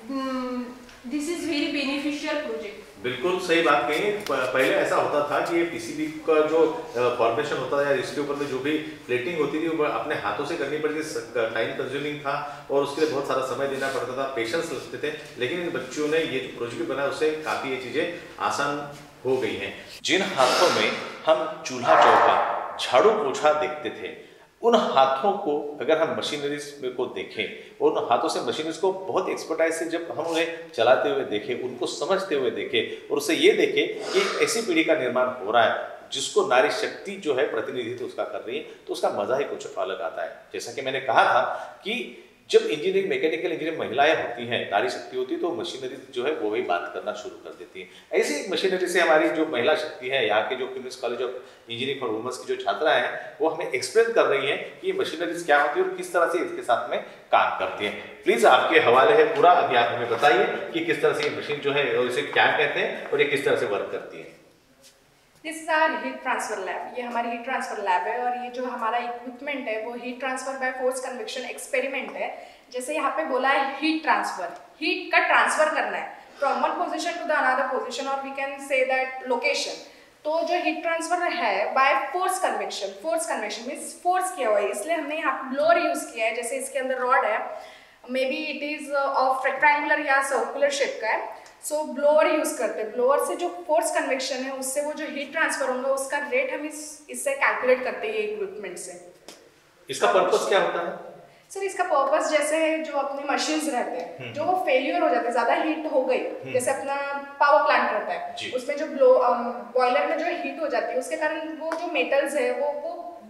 this is very beneficial project. बिल्कुल सही बात कही। पहले ऐसा होता था कि ये पीसीबी का जो फॉर्मेशन होता था या इसके ऊपर में जो भी प्लेटिंग होती थी वो अपने हाथों से करनी पड़ती थी, टाइम कंज्यूमिंग था और उसके लिए बहुत सारा समय देना पड़ता था, पेशेंस लगते थे। लेकिन इन बच्चों ने ये जो प्रोजेक्ट बनाया उससे काफ़ी ये चीज़ें आसान हो गई हैं। जिन हाथों में हम चूल्हा चौका झाड़ू पोछा देखते थे, उन हाथों को अगर हम मशीनरीज को देखें, उन हाथों से मशीनरीज को बहुत एक्सपर्टाइज से जब हम उन्हें चलाते हुए देखें, उनको समझते हुए देखें, और उससे ये देखें कि ऐसी पीढ़ी का निर्माण हो रहा है जिसको नारी शक्ति जो है प्रतिनिधित्व उसका कर रही है, तो उसका मजा ही कुछ अलग आता है। जैसा कि मैंने कहा था कि जब इंजीनियरिंग मैकेनिकल इंजीनियरिंग महिलाएं होती हैं, नारी शक्ति होती है, तो मशीनरी जो है वो भी बात करना शुरू कर देती है। ऐसी एक मशीनरी से हमारी जो महिला शक्ति है, यहाँ के जो Cummins college of engineering for women's की जो छात्राएं हैं वो हमें एक्सप्लेन कर रही हैं कि ये मशीनरीज क्या होती है और किस तरह से इसके साथ में काम करती है। प्लीज आपके हवाले है पूरा, अभी आप हमें बताइए कि किस तरह से ये मशीन जो है इसे क्या कहते हैं और ये किस तरह से वर्क करती है। This is our heat transfer lab. ये हमारी हीट ट्रांसफर लैब है, और ये जो हमारा इक्विपमेंट है वो heat transfer by force convection experiment है। जैसे यहाँ पे बोला है हीट ट्रांसफर, हीट का ट्रांसफर करना है from one position to the another position, और we can say that location. तो जो हीट ट्रांसफर है by force convection, force convection means force किया हुआ है, इसलिए हमने यहाँ ब्लोअर यूज किया है। जैसे इसके अंदर रॉड है, maybe it is of rectangular या सर्कुलर शेप का है, सो so, ब्लोअर यूज करते हैं। ब्लोअर से जो फोर्स कन्वेक्शन है उससे वो जो हीट ट्रांसफर होगा उसका रेट हम इस इससे कैलकुलेट करते हैं ये इक्विपमेंट से। इसका पर्पस क्या होता है सर? इसका पर्पस जैसे है जो अपने मशीन्स रहते हैं जो फेलियर हो जाते हैं, ज्यादा हीट हो गई, जैसे अपना पावर प्लांट रहता है उसमें जो ब्लो बॉयलर में जो हीट हो जाती है उसके कारण वो जो मेटल्स है वो वो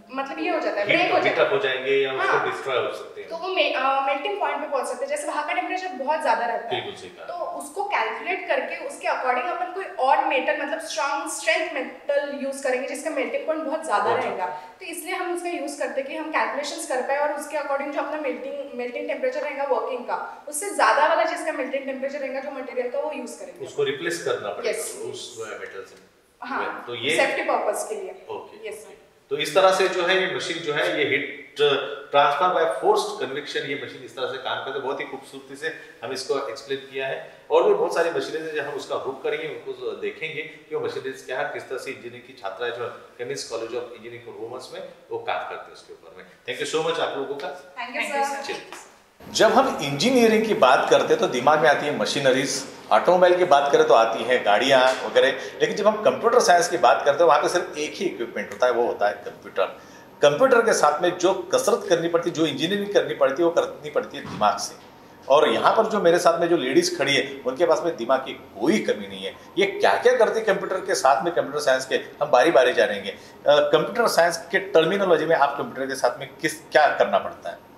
मतलब ये हो जाता है, ब्रेक हो जाता है, हो जाएंगे या उसको डिस्ट्रॉय हो सकते हैं, तो वो मेल्टिंग पॉइंट पे पहुंच सकते हैं। जैसे वहाँ का टेम्परेचर बहुत ज्यादा रहता है, तो उसको कैलकुलेट करके उसके अकॉर्डिंग अपन कोई और मेटल मतलब स्ट्रॉन्ग स्ट्रेंथ मेटल यूज करेंगे जिसका मेल्टिंग पॉइंट बहुत ज्यादा रहेगा। तो इसलिए हम उसका यूज करते हैं कि हम कैलकुलेशंस कर पाए और उसके अकॉर्डिंग जो अपना मेल्टिंग मेल्टिंग टेम्परेचर रहेगा वर्किंग का, उससे ज्यादा वाला जिसका मेल्टिंग टेम्परेचर रहेगा जो मटेरियल का, वो यूज करेंगे, उसको रिप्लेस करना पड़ेगा उस मेटल से। हाँ, तो ये सेफ्टी पर्पस के लिए। Okay, yes. तो इस तरह से जो है ये मशीन जो है ये heat transfer by forced convection, ये मशीन इस तरह से काम करते हैं। बहुत ही खूबसूरती से हम इसको एक्सप्लेन किया है, और भी बहुत सारी मशीनें हैं जो हम उसका रुख करेंगे, उनको देखेंगे कि वो मशीनें क्या है, किस तरह से इंजीनियरिंग की छात्राएं जो Cummins college of engineering performance में वो काम करते हैं उसके ऊपर में। थैंक यू सो मच आप लोगों का। Thank you sir. जब हम इंजीनियरिंग की बात करते हैं तो दिमाग में आती है मशीनरीज, ऑटोमोबाइल की बात करें तो आती है गाड़ियाँ वगैरह, लेकिन जब हम कंप्यूटर साइंस की बात करते हैं वहाँ पे सिर्फ एक ही इक्विपमेंट होता है, वो होता है कंप्यूटर। कंप्यूटर के साथ में जो कसरत करनी पड़ती है, जो इंजीनियरिंग करनी पड़ती है, वो करनी पड़ती है दिमाग से। और यहाँ पर जो मेरे साथ में जो लेडीज़ खड़ी है उनके पास में दिमाग की कोई कमी नहीं है। ये क्या क्या करती है कंप्यूटर के साथ में, कंप्यूटर साइंस के हम बारी बारी जानेंगे। कंप्यूटर साइंस के टर्मिनोलॉजी में आप कंप्यूटर के साथ में किस क्या करना पड़ता है?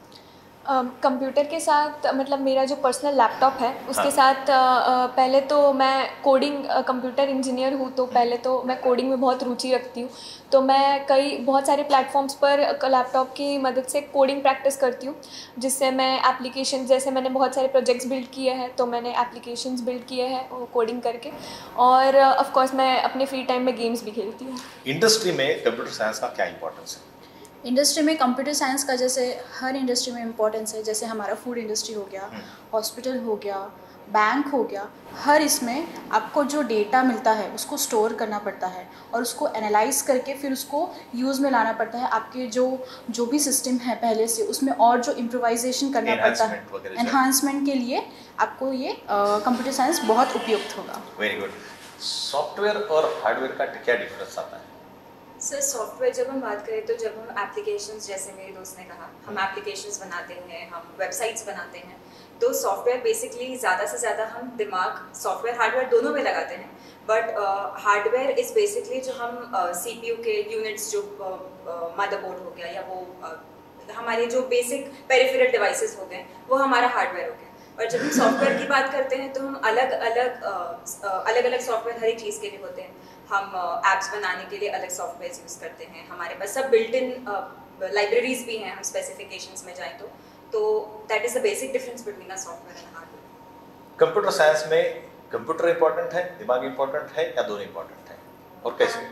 कंप्यूटर uh, के साथ मतलब मेरा जो पर्सनल लैपटॉप है उसके हाँ। साथ uh, पहले तो मैं कोडिंग कंप्यूटर इंजीनियर हूँ, तो पहले तो मैं कोडिंग में बहुत रुचि रखती हूँ, तो मैं कई बहुत सारे प्लेटफॉर्म्स पर लैपटॉप की मदद से कोडिंग प्रैक्टिस करती हूँ, जिससे मैं एप्लीकेशन, जैसे मैंने बहुत सारे प्रोजेक्ट्स बिल्ड किए हैं, तो मैंने एप्लीकेशंस बिल्ड किए हैं कोडिंग करके, और ऑफ कोर्स मैं अपने फ्री टाइम में गेम्स भी खेलती हूँ। इंडस्ट्री में कंप्यूटर साइंस का क्या इंपॉर्टेंस है? इंडस्ट्री में कंप्यूटर साइंस का जैसे हर इंडस्ट्री में इम्पोर्टेंस है, जैसे हमारा फूड इंडस्ट्री हो गया, हॉस्पिटल हो गया, बैंक हो गया, हर इसमें आपको जो डेटा मिलता है उसको स्टोर करना पड़ता है और उसको एनालाइज करके फिर उसको यूज़ में लाना पड़ता है। आपके जो जो भी सिस्टम है पहले से उसमें और जो इम्प्रोवाइजेशन करना पड़ता है, एनहांसमेंट के लिए आपको ये कंप्यूटर साइंस बहुत उपयुक्त होगा। Very good. सॉफ्टवेयर और हार्डवेयर का क्या डिफरेंस आता है? सर सॉफ्टवेयर जब हम बात करें तो जब हम एप्लीकेशंस, जैसे मेरे दोस्त ने कहा, हम एप्लीकेशंस बनाते हैं, हम वेबसाइट्स बनाते हैं, तो सॉफ्टवेयर बेसिकली ज़्यादा से ज़्यादा हम दिमाग, सॉफ्टवेयर हार्डवेयर दोनों में लगाते हैं, बट हार्डवेयर इज़ बेसिकली जो हम सीपीयू के यूनिट्स, जो मदरबोर्ड हो गया या वो uh, हमारे जो बेसिक पेरिफेरल डिवाइसेस हो गए, वो हमारा हार्डवेयर हो गया। और जब हम सॉफ्टवेयर की बात करते हैं तो हम अलग अलग अलग अलग सॉफ्टवेयर हर एक चीज़ के लिए होते हैं। हम ऐप्स uh, बनाने के लिए अलग सॉफ्टवेयर यूज़ करते हैं, हमारे पास सब बिल्ट इन लाइब्रेरीज भी हैं, हम स्पेसिफिकेशंस में जाएं तो तो that is the basic difference between a software and hardware. Computer science में कंप्यूटर इंपॉर्टेंट है, दिमाग इंपॉर्टेंट है, या दोनों इंपॉर्टेंट है, और कैसे?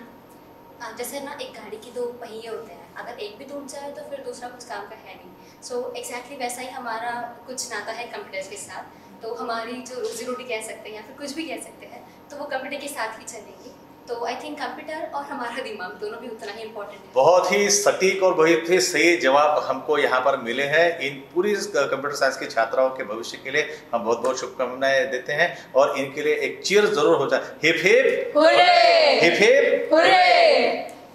जैसे ना एक गाड़ी के दो पहिए होते हैं, अगर एक भी टूट जाए तो फिर दूसरा कुछ काम का है नहीं। सो so, एग्जैक्टली exactly वैसा ही हमारा कुछ नाता है कंप्यूटर के साथ, तो हमारी जो रोजी रोटी कह सकते हैं या फिर कुछ भी कह सकते हैं, तो वो कंप्यूटर के साथ ही चलेगी। तो आई थिंक कंप्यूटर और हमारा दिमाग दोनों भी उतना ही इम्पोर्टेंट है। बहुत ही सटीक और बहुत ही सही जवाब हमको यहाँ पर मिले हैं। इन पूरी कंप्यूटर साइंस की छात्राओं के भविष्य के लिए हम बहुत बहुत शुभकामनाएं देते हैं, और इनके लिए एक चीयर जरूर हो जाए। Hip hip hurray! Hip hip hurray!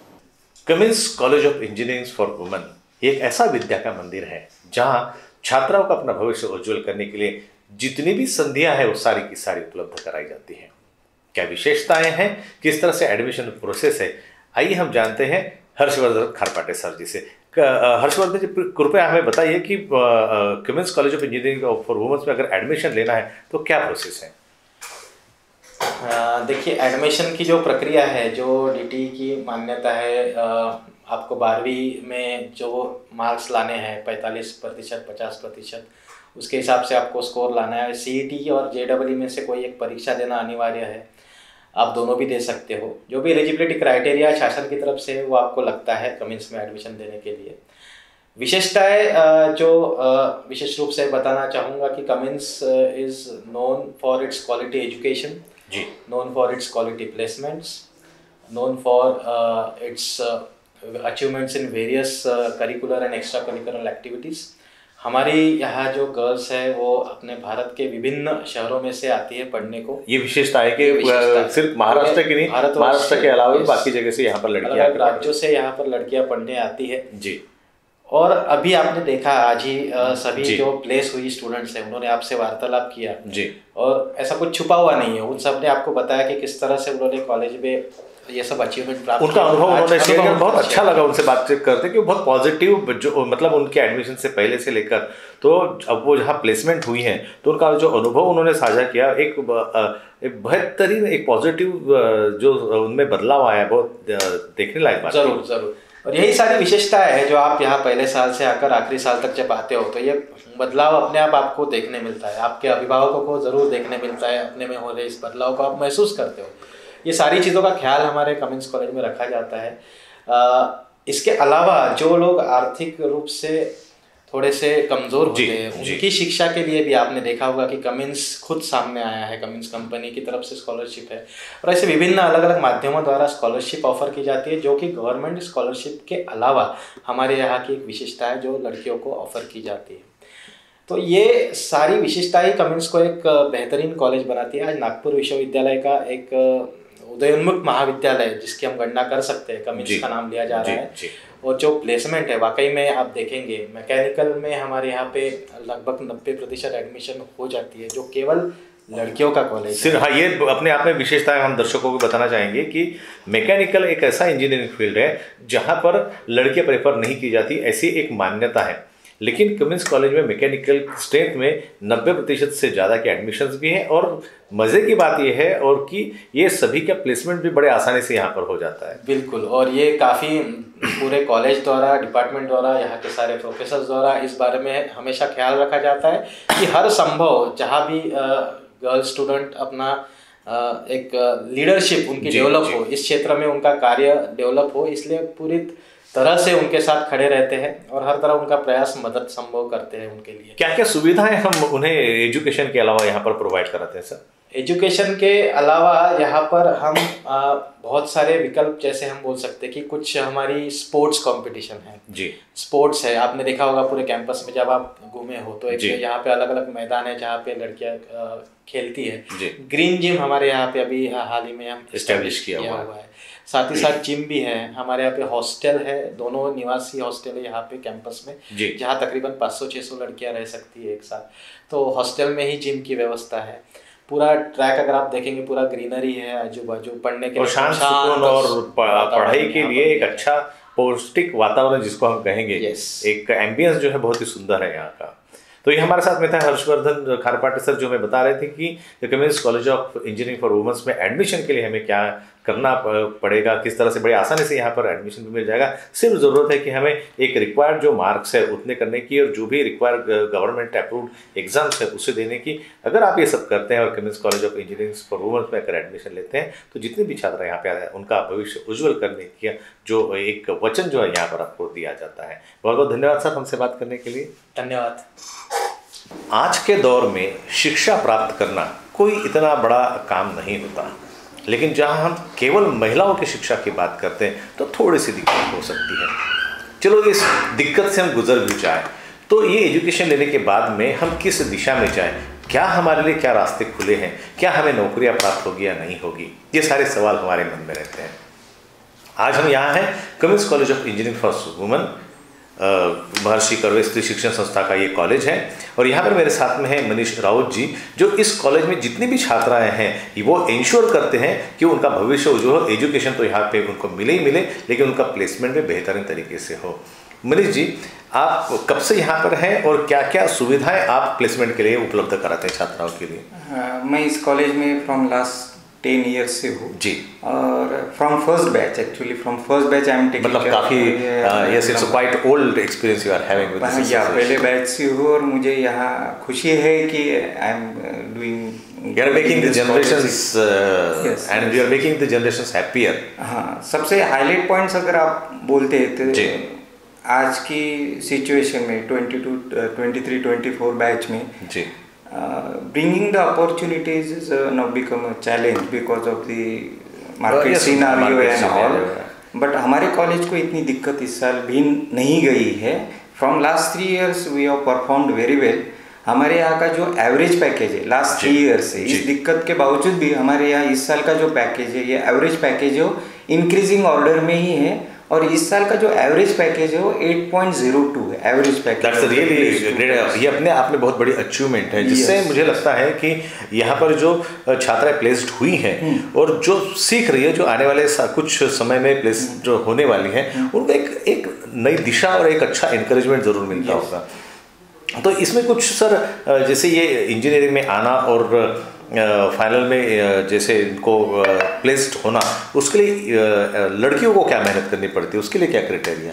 Cummins college of engineering for women ये एक ऐसा विद्या का मंदिर है जहाँ छात्राओं का अपना भविष्य उज्जवल करने के लिए जितनी भी संधियां हैं वो सारी की सारी उपलब्ध कराई जाती हैं। क्या विशेषताएं हैं, किस तरह से एडमिशन प्रोसेस है, आइए हम जानते हैं हर्षवर्धन खारपाटे सर जी से। हर्षवर्धन जी कृपया हमें बताइए कि Cummins college of engineering for women's में अगर एडमिशन लेना है तो क्या प्रोसेस है? देखिए, एडमिशन की जो प्रक्रिया है, जो डीटी की मान्यता है, आपको बारहवीं में जो मार्क्स लाने हैं पैंतालीस प्रतिशत पचास प्रतिशत, उसके हिसाब से आपको स्कोर लाना है। सीईटी और जेडब्ल्यू में से कोई एक परीक्षा देना अनिवार्य है, आप दोनों भी दे सकते हो। जो भी एलिजिबिलिटी क्राइटेरिया शासन की तरफ से वो आपको लगता है कमिंस में एडमिशन देने के लिए। विशेषताएं जो विशेष रूप से बताना चाहूँगा कि Cummins is known for its quality education, जी, known for its quality placements, known for uh, its uh, achievements in various uh, curricular and extracurricular activities। हमारी यहाँ जो गर्ल्स है वो अपने भारत के विभिन्न शहरों में से आती है पढ़ने को। ये विशेषता है कि सिर्फ महाराष्ट्र की नहीं, महाराष्ट्र के अलावा भी बाकी जगह से यहाँ पर लड़कियाँ, अलग राज्यों से यहाँ पर लड़कियाँ पढ़ने आती है जी। और अभी आपने देखा आज ही आ, सभी जो प्लेस हुई स्टूडेंट्स हैं उन्होंने आपसे वार्तालाप किया जी, और ऐसा कुछ छुपा हुआ नहीं है, उन सब ने आपको बताया कि किस तरह से उन्होंने कॉलेज में ये सब अचीवमेंट प्राप्त उनका अनुभव उन्होंने शेयर किया, बहुत अच्छा लगा उनसे बातचीत करते कि बहुत पॉजिटिव जो मतलब उनके एडमिशन से पहले से लेकर तो अब वो जहाँ प्लेसमेंट हुई हैं तो उनका जो अनुभव उन्होंने साझा किया, एक एक बेहतरीन एक पॉजिटिव जो उनमें बदलाव आया, बहुत देखने लायक बात। जरूर जरूर और यही सारी विशेषताएं हैं जो आप यहाँ पहले साल से आकर आखिरी साल तक जब आते हो तो ये बदलाव अपने आप आपको देखने मिलता है, आपके अभिभावकों को ज़रूर देखने मिलता है, अपने में हो रहे इस बदलाव को आप महसूस करते हो। ये सारी चीज़ों का ख्याल हमारे कमिंस कॉलेज में रखा जाता है। आ, इसके अलावा जो लोग आर्थिक रूप से थोड़े से कमज़ोर होते हैं उनकी शिक्षा के लिए भी आपने देखा होगा कि कमिंस खुद सामने आया है, कमिंस कंपनी की तरफ से स्कॉलरशिप है और ऐसे विभिन्न अलग अलग माध्यमों द्वारा स्कॉलरशिप ऑफर की जाती है जो कि गवर्नमेंट स्कॉलरशिप के अलावा हमारे यहाँ की एक विशेषता है जो लड़कियों को ऑफर की जाती है। तो ये सारी विशेषताएं कमिंस को एक बेहतरीन कॉलेज बनाती है। आज नागपुर विश्वविद्यालय का एक उदयोन्मुख महाविद्यालय जिसकी हम गणना कर सकते हैं, कमिंस का नाम लिया जा रहा है और जो प्लेसमेंट है वाकई में आप देखेंगे मैकेनिकल में हमारे यहाँ पे लगभग नब्बे प्रतिशत एडमिशन हो जाती है जो केवल लड़कियों का कॉलेज सिर्फ। हाँ, ये अपने आप में विशेषता है। हम दर्शकों को बताना चाहेंगे कि मैकेनिकल एक ऐसा इंजीनियरिंग फील्ड है जहाँ पर लड़कियाँ प्रेफर नहीं की जाती, ऐसी एक मान्यता है। लेकिन कमिंस कॉलेज में मैकेनिकल स्ट्रेंथ में नब्बे प्रतिशत से ज़्यादा के एडमिशन्स भी हैं और मज़े की बात यह है और कि ये सभी का प्लेसमेंट भी बड़े आसानी से यहाँ पर हो जाता है। बिल्कुल, और ये काफ़ी पूरे कॉलेज द्वारा, डिपार्टमेंट द्वारा, यहाँ के सारे प्रोफेसर द्वारा इस बारे में हमेशा ख्याल रखा जाता है कि हर संभव जहाँ भी गर्ल स्टूडेंट अपना एक लीडरशिप उनकी डेवलप हो, इस क्षेत्र में उनका कार्य डेवलप हो, इसलिए पूरी तरह से उनके साथ खड़े रहते हैं और हर तरह उनका प्रयास मदद संभव करते हैं उनके लिए। क्या क्या सुविधाएं हम उन्हें एजुकेशन के अलावा यहाँ पर प्रोवाइड कराते हैं सर? एजुकेशन के अलावा यहाँ पर हम आ, बहुत सारे विकल्प, जैसे हम बोल सकते हैं कि कुछ हमारी स्पोर्ट्स कंपटीशन है जी, स्पोर्ट्स है। आपने देखा होगा पूरे कैंपस में जब आप घूमे हो तो एक यहाँ पे अलग अलग मैदान है जहाँ पे लड़कियाँ खेलती है। ग्रीन जिम हमारे यहाँ पे अभी हाल ही में हम एस्टेब्लिश किया हुआ है। साथ ही साथ जिम भी है हमारे यहाँ पे, हॉस्टल है, दोनों निवासी हॉस्टल है यहाँ पे कैंपस में जहाँ तकरीबन पाँच सौ छह सौ लड़कियाँ रह सकती है एक साथ। तो हॉस्टल में ही जिम की व्यवस्था है। पूरा ट्रैक अगर आप देखेंगे पूरा ग्रीनरी है आजू बाजू, पढ़ने के लिए शांत सुकून और पढ़ाई के लिए एक अच्छा पौष्टिक वातावरण जिसको हम कहेंगे, एक एम्बियंस जो है बहुत ही सुंदर है यहाँ का। तो ये हमारे साथ में था हर्षवर्धन खारपाटे सर, जो हमें बता रहे थे कि Cummins college of engineering for women's में एडमिशन के लिए हमें क्या करना पड़ेगा, किस तरह से बड़े आसानी से यहाँ पर एडमिशन भी मिल जाएगा। सिर्फ ज़रूरत है कि हमें एक रिक्वायर्ड जो मार्क्स है उतने करने की और जो भी रिक्वायर्ड गवर्नमेंट अप्रूव्ड एग्जाम्स है उसे देने की। अगर आप ये सब करते हैं और Cummins college of engineering for women's में अगर एडमिशन लेते हैं तो जितने भी छात्र यहाँ पे आए हैं उनका भविष्य उज्ज्वल करने की जो एक वचन जो है यहाँ पर आपको दिया जाता है। बहुत बहुत धन्यवाद सर हमसे बात करने के लिए। धन्यवाद। आज के दौर में शिक्षा प्राप्त करना कोई इतना बड़ा काम नहीं होता, लेकिन जहां हम केवल महिलाओं की शिक्षा की बात करते हैं तो थोड़ी सी दिक्कत हो सकती है। चलो इस दिक्कत से हम गुजर भी जाए तो ये एजुकेशन लेने के बाद में हम किस दिशा में जाएं, क्या हमारे लिए क्या रास्ते खुले हैं, क्या हमें नौकरियां प्राप्त होगी या नहीं होगी, ये सारे सवाल हमारे मन में रहते हैं। आज हम यहाँ हैं Cummins college of engineering for women, Maharshi Karve Stree शिक्षण संस्था का ये कॉलेज है और यहाँ पर मेरे साथ में है मनीष राउत जी, जो इस कॉलेज में जितनी भी छात्राएं हैं वो इंश्योर करते हैं कि उनका भविष्य उज्ज्वल हो। एजुकेशन तो यहाँ पे उनको मिले ही मिले, लेकिन उनका प्लेसमेंट भी बेहतरीन तरीके से हो। मनीष जी, आप कब से यहाँ पर हैं और क्या क्या सुविधाएं आप प्लेसमेंट के लिए उपलब्ध कराते हैं छात्राओं के लिए? uh, मैं इस कॉलेज में फ्रॉम लास्ट टेन ईयर्स से हूँ जी, और from first batch, actually from first batch I am taking, मतलब काफी yes it's quite old experience you are having with this. या पहले बैच से हूँ और मुझे यहाँ खुशी है कि I am doing, you are making the generations and you are making the generations happier. हाँ, सबसे हाईलाइट पॉइंट्स अगर आप बोलते हैं तो आज की सिचुएशन में twenty two twenty three twenty four batch में जी Uh, bringing the opportunities is uh, now become a challenge because of the market uh, yes, scenario market and scenario, all. Yeah. But हमारे college को इतनी दिक्कत इस साल भी नहीं गई है। From last three years we have performed very well. हमारे यहाँ का जो एवरेज पैकेज है लास्ट थ्री ईयर्स से, इस दिक्कत के बावजूद भी हमारे यहाँ इस साल का जो पैकेज है ये एवरेज पैकेज है इंक्रीजिंग ऑर्डर में ही है और इस साल का जो एवरेज पैकेज है वो एट पॉइंट ज़ीरो टू है average package. That's really great, ये अपने आप में बहुत बड़ी अचीवमेंट है, जिससे yes. मुझे लगता है कि यहाँ पर जो छात्राएं प्लेस्ड हुई हैं hmm. और जो सीख रही है, जो आने वाले कुछ समय में प्लेस hmm. जो होने वाली हैं hmm. उनको एक एक नई दिशा और एक अच्छा इंकरेजमेंट ज़रूर मिलता yes. होगा। तो इसमें कुछ सर, जैसे ये इंजीनियरिंग में आना और फाइनल में जैसे इनको प्लेस्ड होना, उसके लिए लड़कियों को क्या मेहनत करनी पड़ती है, उसके लिए क्या क्राइटेरिया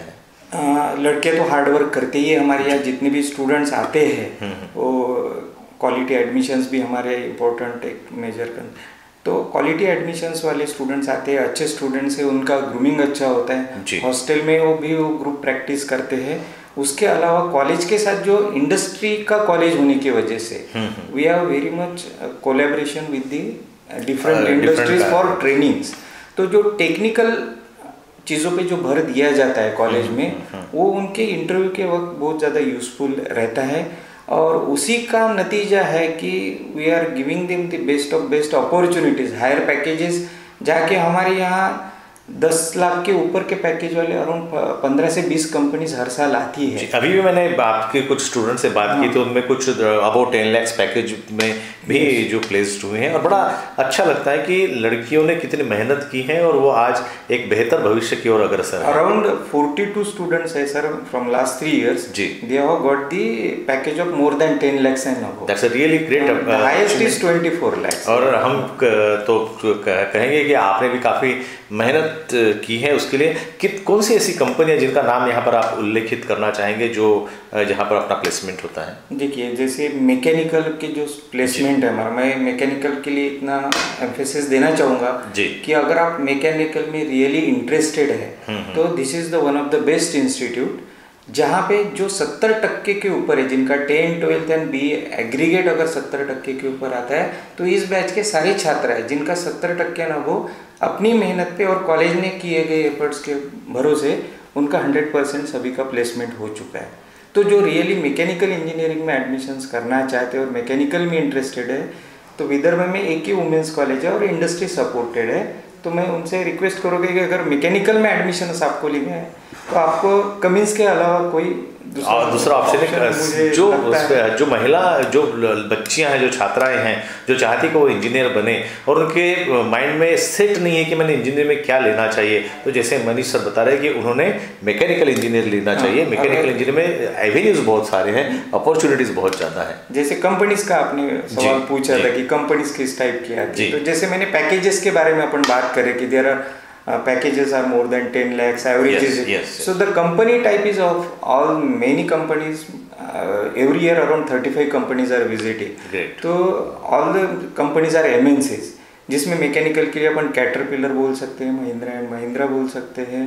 है? लड़के तो हार्ड वर्क करते ही है। हमारे यहाँ जितने भी स्टूडेंट्स आते हैं वो क्वालिटी एडमिशन्स भी हमारे इम्पोर्टेंट एक मेजर कर, तो क्वालिटी एडमिशन्स वाले स्टूडेंट्स आते हैं, अच्छे स्टूडेंट्स हैं, उनका ग्रूमिंग अच्छा होता है। हॉस्टल में वो भी वो ग्रुप प्रैक्टिस करते हैं। उसके अलावा कॉलेज के साथ जो इंडस्ट्री का कॉलेज होने की वजह से we have very much collaboration with the different industries for trainings. तो जो टेक्निकल चीज़ों पे जो भर दिया जाता है कॉलेज में, वो उनके इंटरव्यू के वक्त बहुत ज़्यादा यूजफुल रहता है, और उसी का नतीजा है कि we are giving them the best of best opportunities, higher packages, जाके हमारे यहाँ दस लाख के ऊपर के पैकेज वाले अराउंड पंद्रह से बीस कंपनीज हर साल आती है। अभी भी मैंने आपके कुछ स्टूडेंट से बात हाँ। की तो उनमें कुछ अबाउट टेन लैक्स पैकेज में भी जो प्लेस्ड हुए हैं, और बड़ा अच्छा लगता है कि लड़कियों ने कितनी मेहनत की है और वो आज एक बेहतर भविष्य की ओर अग्रसर है। अराउंड फोर्टी टू स्टूडेंट्स है sir from last three years, जी, they have got the package of more than ten lakhs and above. That's a really great, highest is twenty four lakhs. और हम तो कहेंगे कि आपने भी काफ़ी मेहनत की है उसके लिए। कित कौन सी ऐसी कंपनियां जिनका नाम यहाँ पर आप उल्लेखित करना चाहेंगे जो जहाँ पर अपना प्लेसमेंट होता है? देखिए, जैसे मैकेनिकल के जो प्लेसमेंट है हमारा, मैं मैकेनिकल के लिए इतना एम्फेसिस देना चाहूँगा कि अगर आप मैकेनिकल में रियली इंटरेस्टेड है तो this is the one of the best institute, जहाँ पे जो सत्तर टक्के के ऊपर है, जिनका ten twelfth and B aggregate अगर सत्तर टक्के के ऊपर आता है, तो इस बैच के सारे छात्र हैं जिनका सत्तर टक्के ना वो अपनी मेहनत पे और कॉलेज ने किए गए एफर्ट्स के भरोसे उनका हंड्रेड परसेंट सभी का प्लेसमेंट हो चुका है। तो जो रियली मैकेनिकल इंजीनियरिंग में एडमिशन्स करना चाहते हैं और मैकेनिकल में इंटरेस्टेड है, तो विदर्भ में एक ही वुमेंस कॉलेज है और इंडस्ट्री सपोर्टेड है, तो मैं उनसे रिक्वेस्ट करूँगी कि अगर मैकेनिकल में एडमिशन्स आपको लेना है तो आपको कमिंस के अलावा कोई और दूसरा ऑप्शन है। जो जो महिला जो बच्चियां हैं, जो छात्राएं हैं, जो चाहती कि वो इंजीनियर बने और उनके माइंड में सेट नहीं है कि मैंने इंजीनियर में क्या लेना चाहिए, तो जैसे मनीष सर बता रहे हैं कि उन्होंने मैकेनिकल इंजीनियर लेना चाहिए। मैकेनिकल इंजीनियर में एवेन्यूज बहुत सारे हैं, अपॉर्चुनिटीज बहुत ज़्यादा है। जैसे कंपनीज का आपने सवाल पूछा था कि कंपनीज किस टाइप की आती है, तो जैसे मैंने पैकेजेस के बारे में अपन बात करें कि there are Uh, packages are more than ten lakhs, averages. Yes, yes, yes. So the company type is of all many companies, uh, every year around thirty-five companies are visiting. Great. तो all the companies are M N Cs, जिसमें mechanical के लिए अपन caterpillar बोल सकते हैं, Mahindra and Mahindra बोल सकते हैं,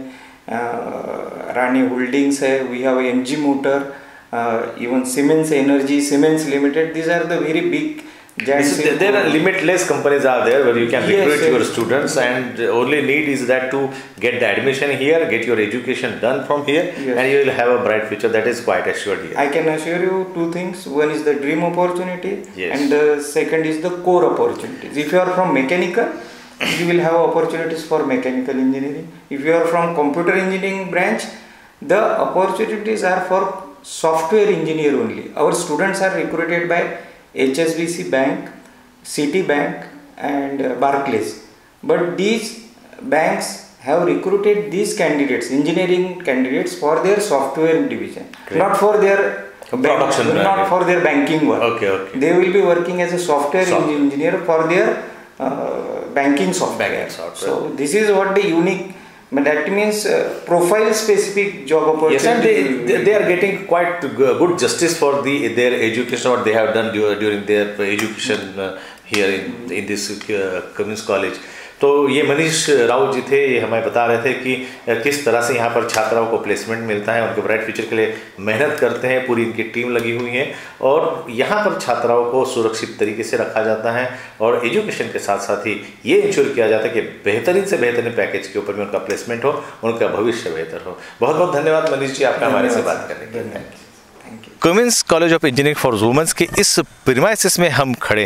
uh, रानी होल्डिंग्स है, we have M G motor, even Siemens energy, Siemens limited, these are the very big. Is, there are limitless companies are there where you can recruit yes, your students, and only need is that to get the admission here, get your education done from here, yes. and you will have a bright future. That is quite assured here. I can assure you two things. One is the dream opportunity, yes. and the second is the core opportunities. If you are from mechanical, you will have opportunities for mechanical engineering. If you are from computer engineering branch, the opportunities are for software engineer only. Our students are recruited by H S B C Bank, Citibank and uh, Barclays. But these banks have recruited these candidates, engineering candidates, for their software division, Great. not for their production, bank, not for their banking work. Okay, okay. They will be working as a software Soft. engineer for their uh, banking software. Banking software. So this is what the unique. But that means uh, profile specific job opportunity. Yes, and they, they, they are getting quite good justice for the their education, what they have done during their education uh, here in in this uh, Cummins College. तो ये मनीष राव जी थे, ये हमें बता रहे थे कि किस तरह से यहाँ पर छात्राओं को प्लेसमेंट मिलता है, उनके ब्राइट फ्यूचर के लिए मेहनत करते हैं, पूरी इनकी टीम लगी हुई है और यहाँ पर छात्राओं को सुरक्षित तरीके से रखा जाता है और एजुकेशन के साथ साथ ही ये इंश्योर किया जाता है कि बेहतरीन से बेहतरीन पैकेज के ऊपर में उनका प्लेसमेंट हो, उनका भविष्य बेहतर हो। बहुत बहुत धन्यवाद मनीष जी आपका हमारे से बात करने के लिए। Thank you. Cummins college of engineering for women's के इस प्रीमाइसेस में हम खड़े हैं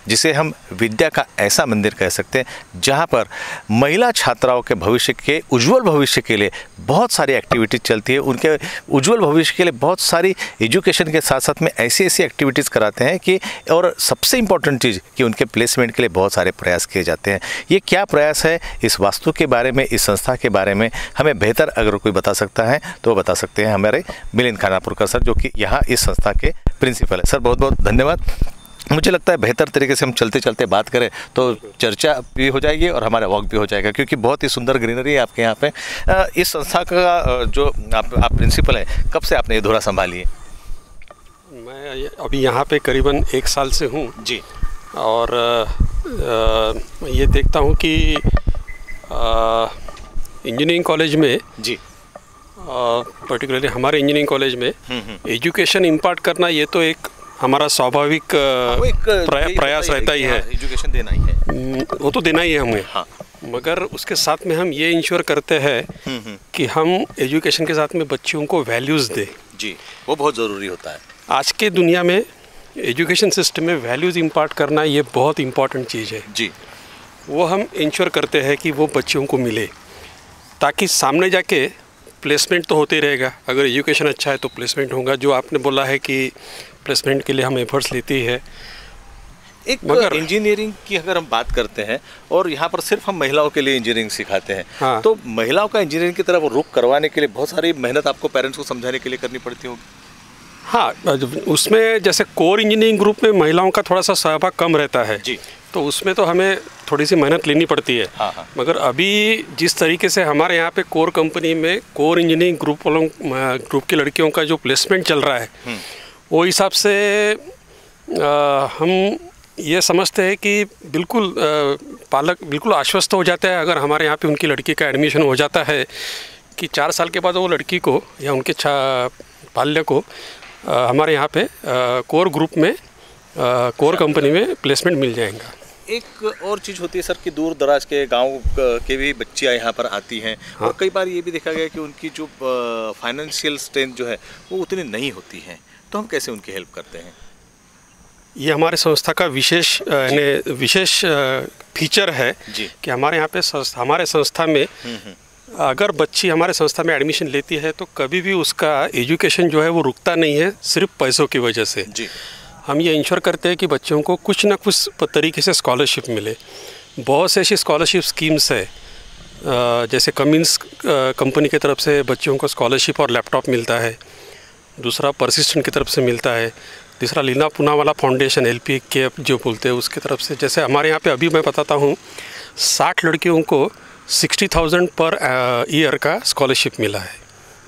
जिसे हम विद्या का ऐसा मंदिर कह सकते हैं जहाँ पर महिला छात्राओं के भविष्य के उज्जवल भविष्य के लिए बहुत सारी एक्टिविटीज़ चलती है। उनके उज्जवल भविष्य के लिए बहुत सारी एजुकेशन के साथ साथ में ऐसी ऐसी एक्टिविटीज़ कराते हैं कि, और सबसे इम्पॉर्टेंट चीज़ कि उनके प्लेसमेंट के लिए बहुत सारे प्रयास किए जाते हैं। ये क्या प्रयास है, इस वास्तु के बारे में, इस संस्था के बारे में हमें बेहतर अगर कोई बता सकता है तो बता सकते हैं हमारे मिलिंद खानापुरकर सर, जो कि यहाँ इस संस्था के प्रिंसिपल है। सर बहुत बहुत धन्यवाद। मुझे लगता है बेहतर तरीके से हम चलते चलते बात करें तो चर्चा भी हो जाएगी और हमारा वॉक भी हो जाएगा, क्योंकि बहुत ही सुंदर ग्रीनरी है आपके यहाँ पे। इस संस्था का जो आप, आप प्रिंसिपल हैं, कब से आपने ये धुरा संभाली है? मैं अभी यहाँ पे करीबन एक साल से हूँ जी, और आ, ये देखता हूँ कि इंजीनियरिंग कॉलेज में जी, पर्टिकुलरली हमारे इंजीनियरिंग कॉलेज में एजुकेशन इम्पार्ट करना ये तो एक हमारा स्वाभाविक प्रया, प्रयास रहता ही है। एजुकेशन देना ही है, वो तो देना ही है हमें। हाँ। मगर उसके साथ में हम ये इंश्योर करते हैं कि हम एजुकेशन के साथ में बच्चों को वैल्यूज़ दें। जी, वो बहुत ज़रूरी होता है। आज के दुनिया में एजुकेशन सिस्टम में वैल्यूज़ इम्पार्ट करना ये बहुत इम्पॉर्टेंट चीज़ है जी। वो हम इंश्योर करते हैं कि वो बच्चों को मिले, ताकि सामने जाके प्लेसमेंट तो होते रहेगा। अगर एजुकेशन अच्छा है तो प्लेसमेंट होगा। जो आपने बोला है कि प्लेसमेंट के लिए हम एफर्ट्स लेती है। एक मगर इंजीनियरिंग की अगर हम बात करते हैं और यहाँ पर सिर्फ हम महिलाओं के लिए इंजीनियरिंग सिखाते हैं, हाँ। तो महिलाओं का इंजीनियरिंग की तरफ रुख करवाने के लिए बहुत सारी मेहनत आपको पेरेंट्स को समझाने के लिए करनी पड़ती होगी। हाँ, उसमें जैसे कोर इंजीनियरिंग ग्रुप में महिलाओं का थोड़ा सा सहभाग कम रहता है जी, तो उसमें तो हमें थोड़ी सी मेहनत लेनी पड़ती है। हाँ हाँ। मगर अभी जिस तरीके से हमारे यहाँ पे कोर कंपनी में कोर इंजीनियरिंग ग्रुप वालों ग्रुप की लड़कियों का जो प्लेसमेंट चल रहा है, वो हिसाब से आ, हम ये समझते हैं कि बिल्कुल आ, पालक बिल्कुल आश्वस्त हो जाता है अगर हमारे यहाँ पे उनकी लड़की का एडमिशन हो जाता है कि चार साल के बाद वो लड़की को या उनके छा पाल्य को आ, हमारे यहाँ पे आ, कोर ग्रुप में आ, कोर कंपनी में प्लेसमेंट मिल जाएगा। एक और चीज़ होती है सर कि दूर दराज के गांव के भी बच्चियाँ यहाँ पर आती हैं। हाँ। और कई बार ये भी देखा गया कि उनकी जो फाइनेंशियल स्ट्रेंथ जो है वो उतनी नहीं होती है, तो हम कैसे उनकी हेल्प करते हैं? ये हमारे संस्था का विशेष यानी विशेष फीचर है कि हमारे यहाँ पे हमारे संस्था में अगर बच्ची हमारे संस्था में एडमिशन लेती है तो कभी भी उसका एजुकेशन जो है वो रुकता नहीं है सिर्फ पैसों की वजह से जी। हम ये इंश्योर करते हैं कि बच्चों को कुछ ना कुछ तरीके से स्कॉलरशिप मिले। बहुत से ऐसी स्कॉलरशिप स्कीम्स है, जैसे कमिंस कंपनी की तरफ से बच्चों को स्कॉलरशिप और लैपटॉप मिलता है, दूसरा परसिस्टेंट की तरफ से मिलता है, तीसरा Leela Poonawalla Foundation L P के जो बोलते हैं उसकी तरफ से। जैसे हमारे यहाँ पे अभी मैं बताता हूँ साठ लड़कियों को सिक्सटी थाउजेंड पर ईयर का स्कॉलरशिप मिला है।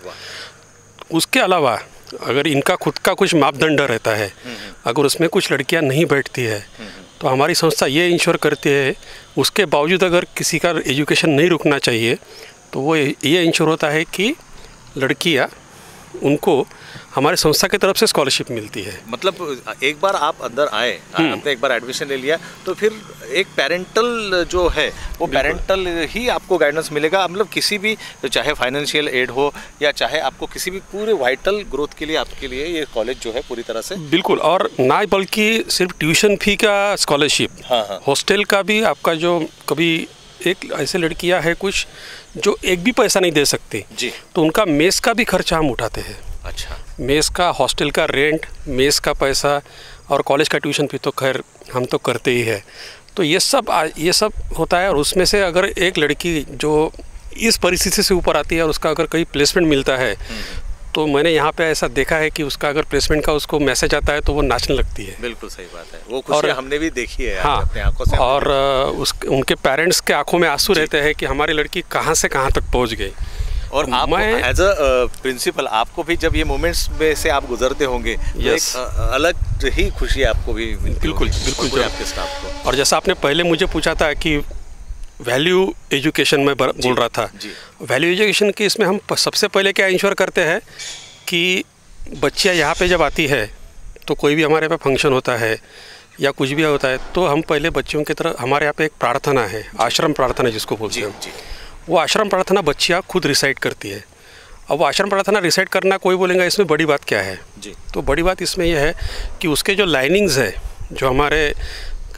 उसके अलावा अगर इनका खुद का कुछ मापदंड रहता है, अगर उसमें कुछ लड़कियां नहीं बैठती है तो हमारी संस्था ये इंश्योर करती है उसके बावजूद अगर किसी का एजुकेशन नहीं रुकना चाहिए तो वो ये इंश्योर होता है कि लड़कियां उनको हमारे संस्था की तरफ से स्कॉलरशिप मिलती है। मतलब एक बार आप अंदर आए, आपने एक बार एडमिशन ले लिया तो फिर एक पेरेंटल जो है वो पेरेंटल ही आपको गाइडेंस मिलेगा। मतलब किसी भी चाहे फाइनेंशियल एड हो या चाहे आपको किसी भी पूरे वाइटल ग्रोथ के लिए आपके लिए ये कॉलेज जो है पूरी तरह से बिल्कुल, और ना बल्कि सिर्फ ट्यूशन फी का स्कॉलरशिप, हाँ हाँ। हॉस्टल का भी आपका जो कभी एक ऐसे लड़कियां हैं कुछ जो एक भी पैसा नहीं दे सकती जी, तो उनका मेस का भी खर्चा हम उठाते हैं। अच्छा, मेस का, हॉस्टल का रेंट, मेस का पैसा और कॉलेज का ट्यूशन फी तो खैर हम तो करते ही है। तो ये सब ये सब होता है। और उसमें से अगर एक लड़की जो इस परिस्थिति से ऊपर आती है और उसका अगर कहीं प्लेसमेंट मिलता है तो मैंने यहाँ पे ऐसा देखा है कि उसका अगर प्लेसमेंट का उसको मैसेज आता है तो वो नाचने लगती है। बिल्कुल सही बात है, वो खुशी हमने भी देखी है हाँ, अपने आंखों से। और उस उनके पेरेंट्स के आंखों में आंसू रहते हैं कि हमारी लड़की कहाँ से कहाँ तक पहुँच गई। और आप एज अ प्रिंसिपल आपको भी जब ये मोमेंट्स में से आप गुजरते होंगे तो एक अलग ही खुशी आपको भी बिल्कुल बिल्कुल आपके स्टाफ को। और जैसा आपने पहले मुझे पूछा था कि वैल्यू एजुकेशन में बोल रहा था, वैल्यू एजुकेशन की इसमें हम सबसे पहले क्या इंश्योर करते हैं कि बच्चियाँ यहाँ पे जब आती है तो कोई भी हमारे यहाँ पे फंक्शन होता है या कुछ भी होता है तो हम पहले बच्चियों की तरह हमारे यहाँ पे एक प्रार्थना है, आश्रम प्रार्थना जिसको बोलते हैं, वो आश्रम प्रार्थना बच्चियाँ खुद रिसाइट करती है। अब वो आश्रम प्रार्थना रिसाइट करना कोई बोलेंगे इसमें बड़ी बात क्या है जी, तो बड़ी बात इसमें यह है कि उसके जो लाइनिंग्स है जो हमारे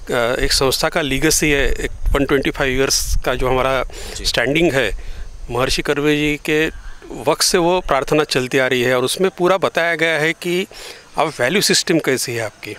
एक संस्था का लीगेसी है, एक वन ट्वेंटी फाइव ईयर्स का जो हमारा स्टैंडिंग है, महर्षि कर्वे जी के वक्त से वो प्रार्थना चलती आ रही है और उसमें पूरा बताया गया है कि अब वैल्यू सिस्टम कैसी है आपकी।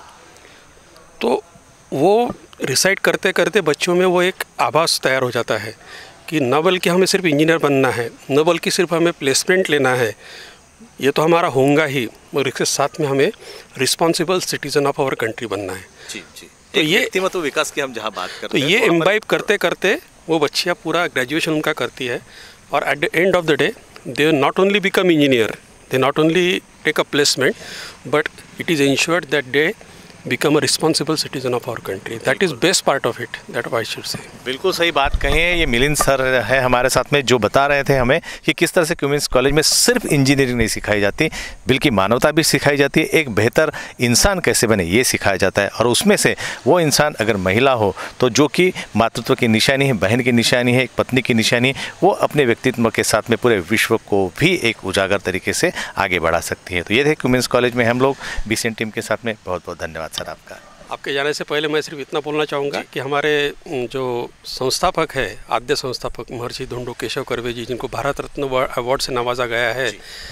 तो वो रिसाइट करते करते बच्चों में वो एक आभास तैयार हो जाता है कि न बल्कि हमें सिर्फ इंजीनियर बनना है, न बल्कि सिर्फ हमें प्लेसमेंट लेना है, ये तो हमारा होगा ही, और इसके साथ में हमें responsible citizen of our country बनना है। जी जी। तो ये व्यक्तिमत्व विकास की हम जहाँ बात करते तो हैं, ये तो इम्बाइब करते करते वो बच्चियाँ पूरा ग्रेजुएशन उनका करती है और at the end of the day they not only become engineer, they not only take a placement, but it is insured that they become a responsible citizen of our country. That is best part of it, that I should say. बिल्कुल सही बात कही है। ये Milind sir है हमारे साथ में, जो बता रहे थे हमें कि किस तरह से क्वींस कॉलेज में सिर्फ इंजीनियरिंग नहीं सिखाई जाती, बल्कि मानवता भी सिखाई जाती है। एक बेहतर इंसान कैसे बने ये सिखाया जाता है, और उसमें से वो इंसान अगर महिला हो तो जो कि मातृत्व की निशानी है, बहन की निशानी है, एक पत्नी की निशानी है, वो अपने व्यक्तित्व के साथ में पूरे विश्व को भी एक उजागर तरीके से आगे बढ़ा सकती है। तो ये थे क्वींस कॉलेज में हम लोग बीसीएन टीम के साथ में। बहुत बहुत धन्यवाद सर आपका। आपके जाने से पहले मैं सिर्फ इतना बोलना चाहूँगा कि हमारे जो संस्थापक है, आद्य संस्थापक महर्षि धोंडो केशव कर्वे जी, जिनको भारत रत्न अवार्ड से नवाजा गया है,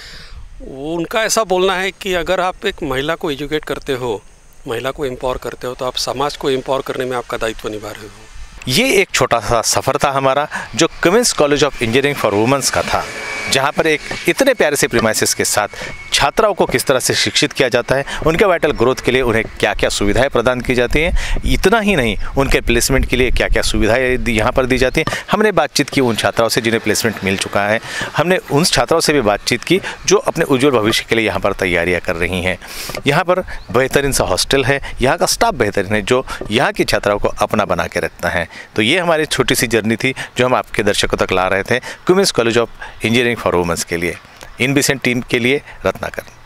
वो उनका ऐसा बोलना है कि अगर आप एक महिला को एजुकेट करते हो, महिला को एम्पावर करते हो, तो आप समाज को एम्पावर करने में आपका दायित्व निभा रहे हो। ये एक छोटा सा सफ़र था हमारा, जो Cummins college of engineering for women's का था, जहाँ पर एक इतने प्यारे से प्रीमाइसेस के साथ छात्राओं को किस तरह से शिक्षित किया जाता है, उनके वाइटल ग्रोथ के लिए उन्हें क्या क्या सुविधाएं प्रदान की जाती हैं, इतना ही नहीं उनके प्लेसमेंट के लिए क्या क्या सुविधाएं यहाँ पर दी जाती हैं। हमने बातचीत की उन छात्राओं से जिन्हें प्लेसमेंट मिल चुका है, हमने उन छात्राओं से भी बातचीत की जो अपने उज्ज्वल भविष्य के लिए यहाँ पर तैयारियाँ कर रही हैं। यहाँ पर बेहतरीन सा हॉस्टल है, यहाँ का स्टाफ बेहतरीन है, जो यहाँ की छात्राओं को अपना बना के रखता है। तो ये हमारी छोटी सी जर्नी थी जो हम आपके दर्शकों तक ला रहे थे Cummins college of engineering for women's के लिए। इन बीसीएन टीम के लिए रत्नाकर।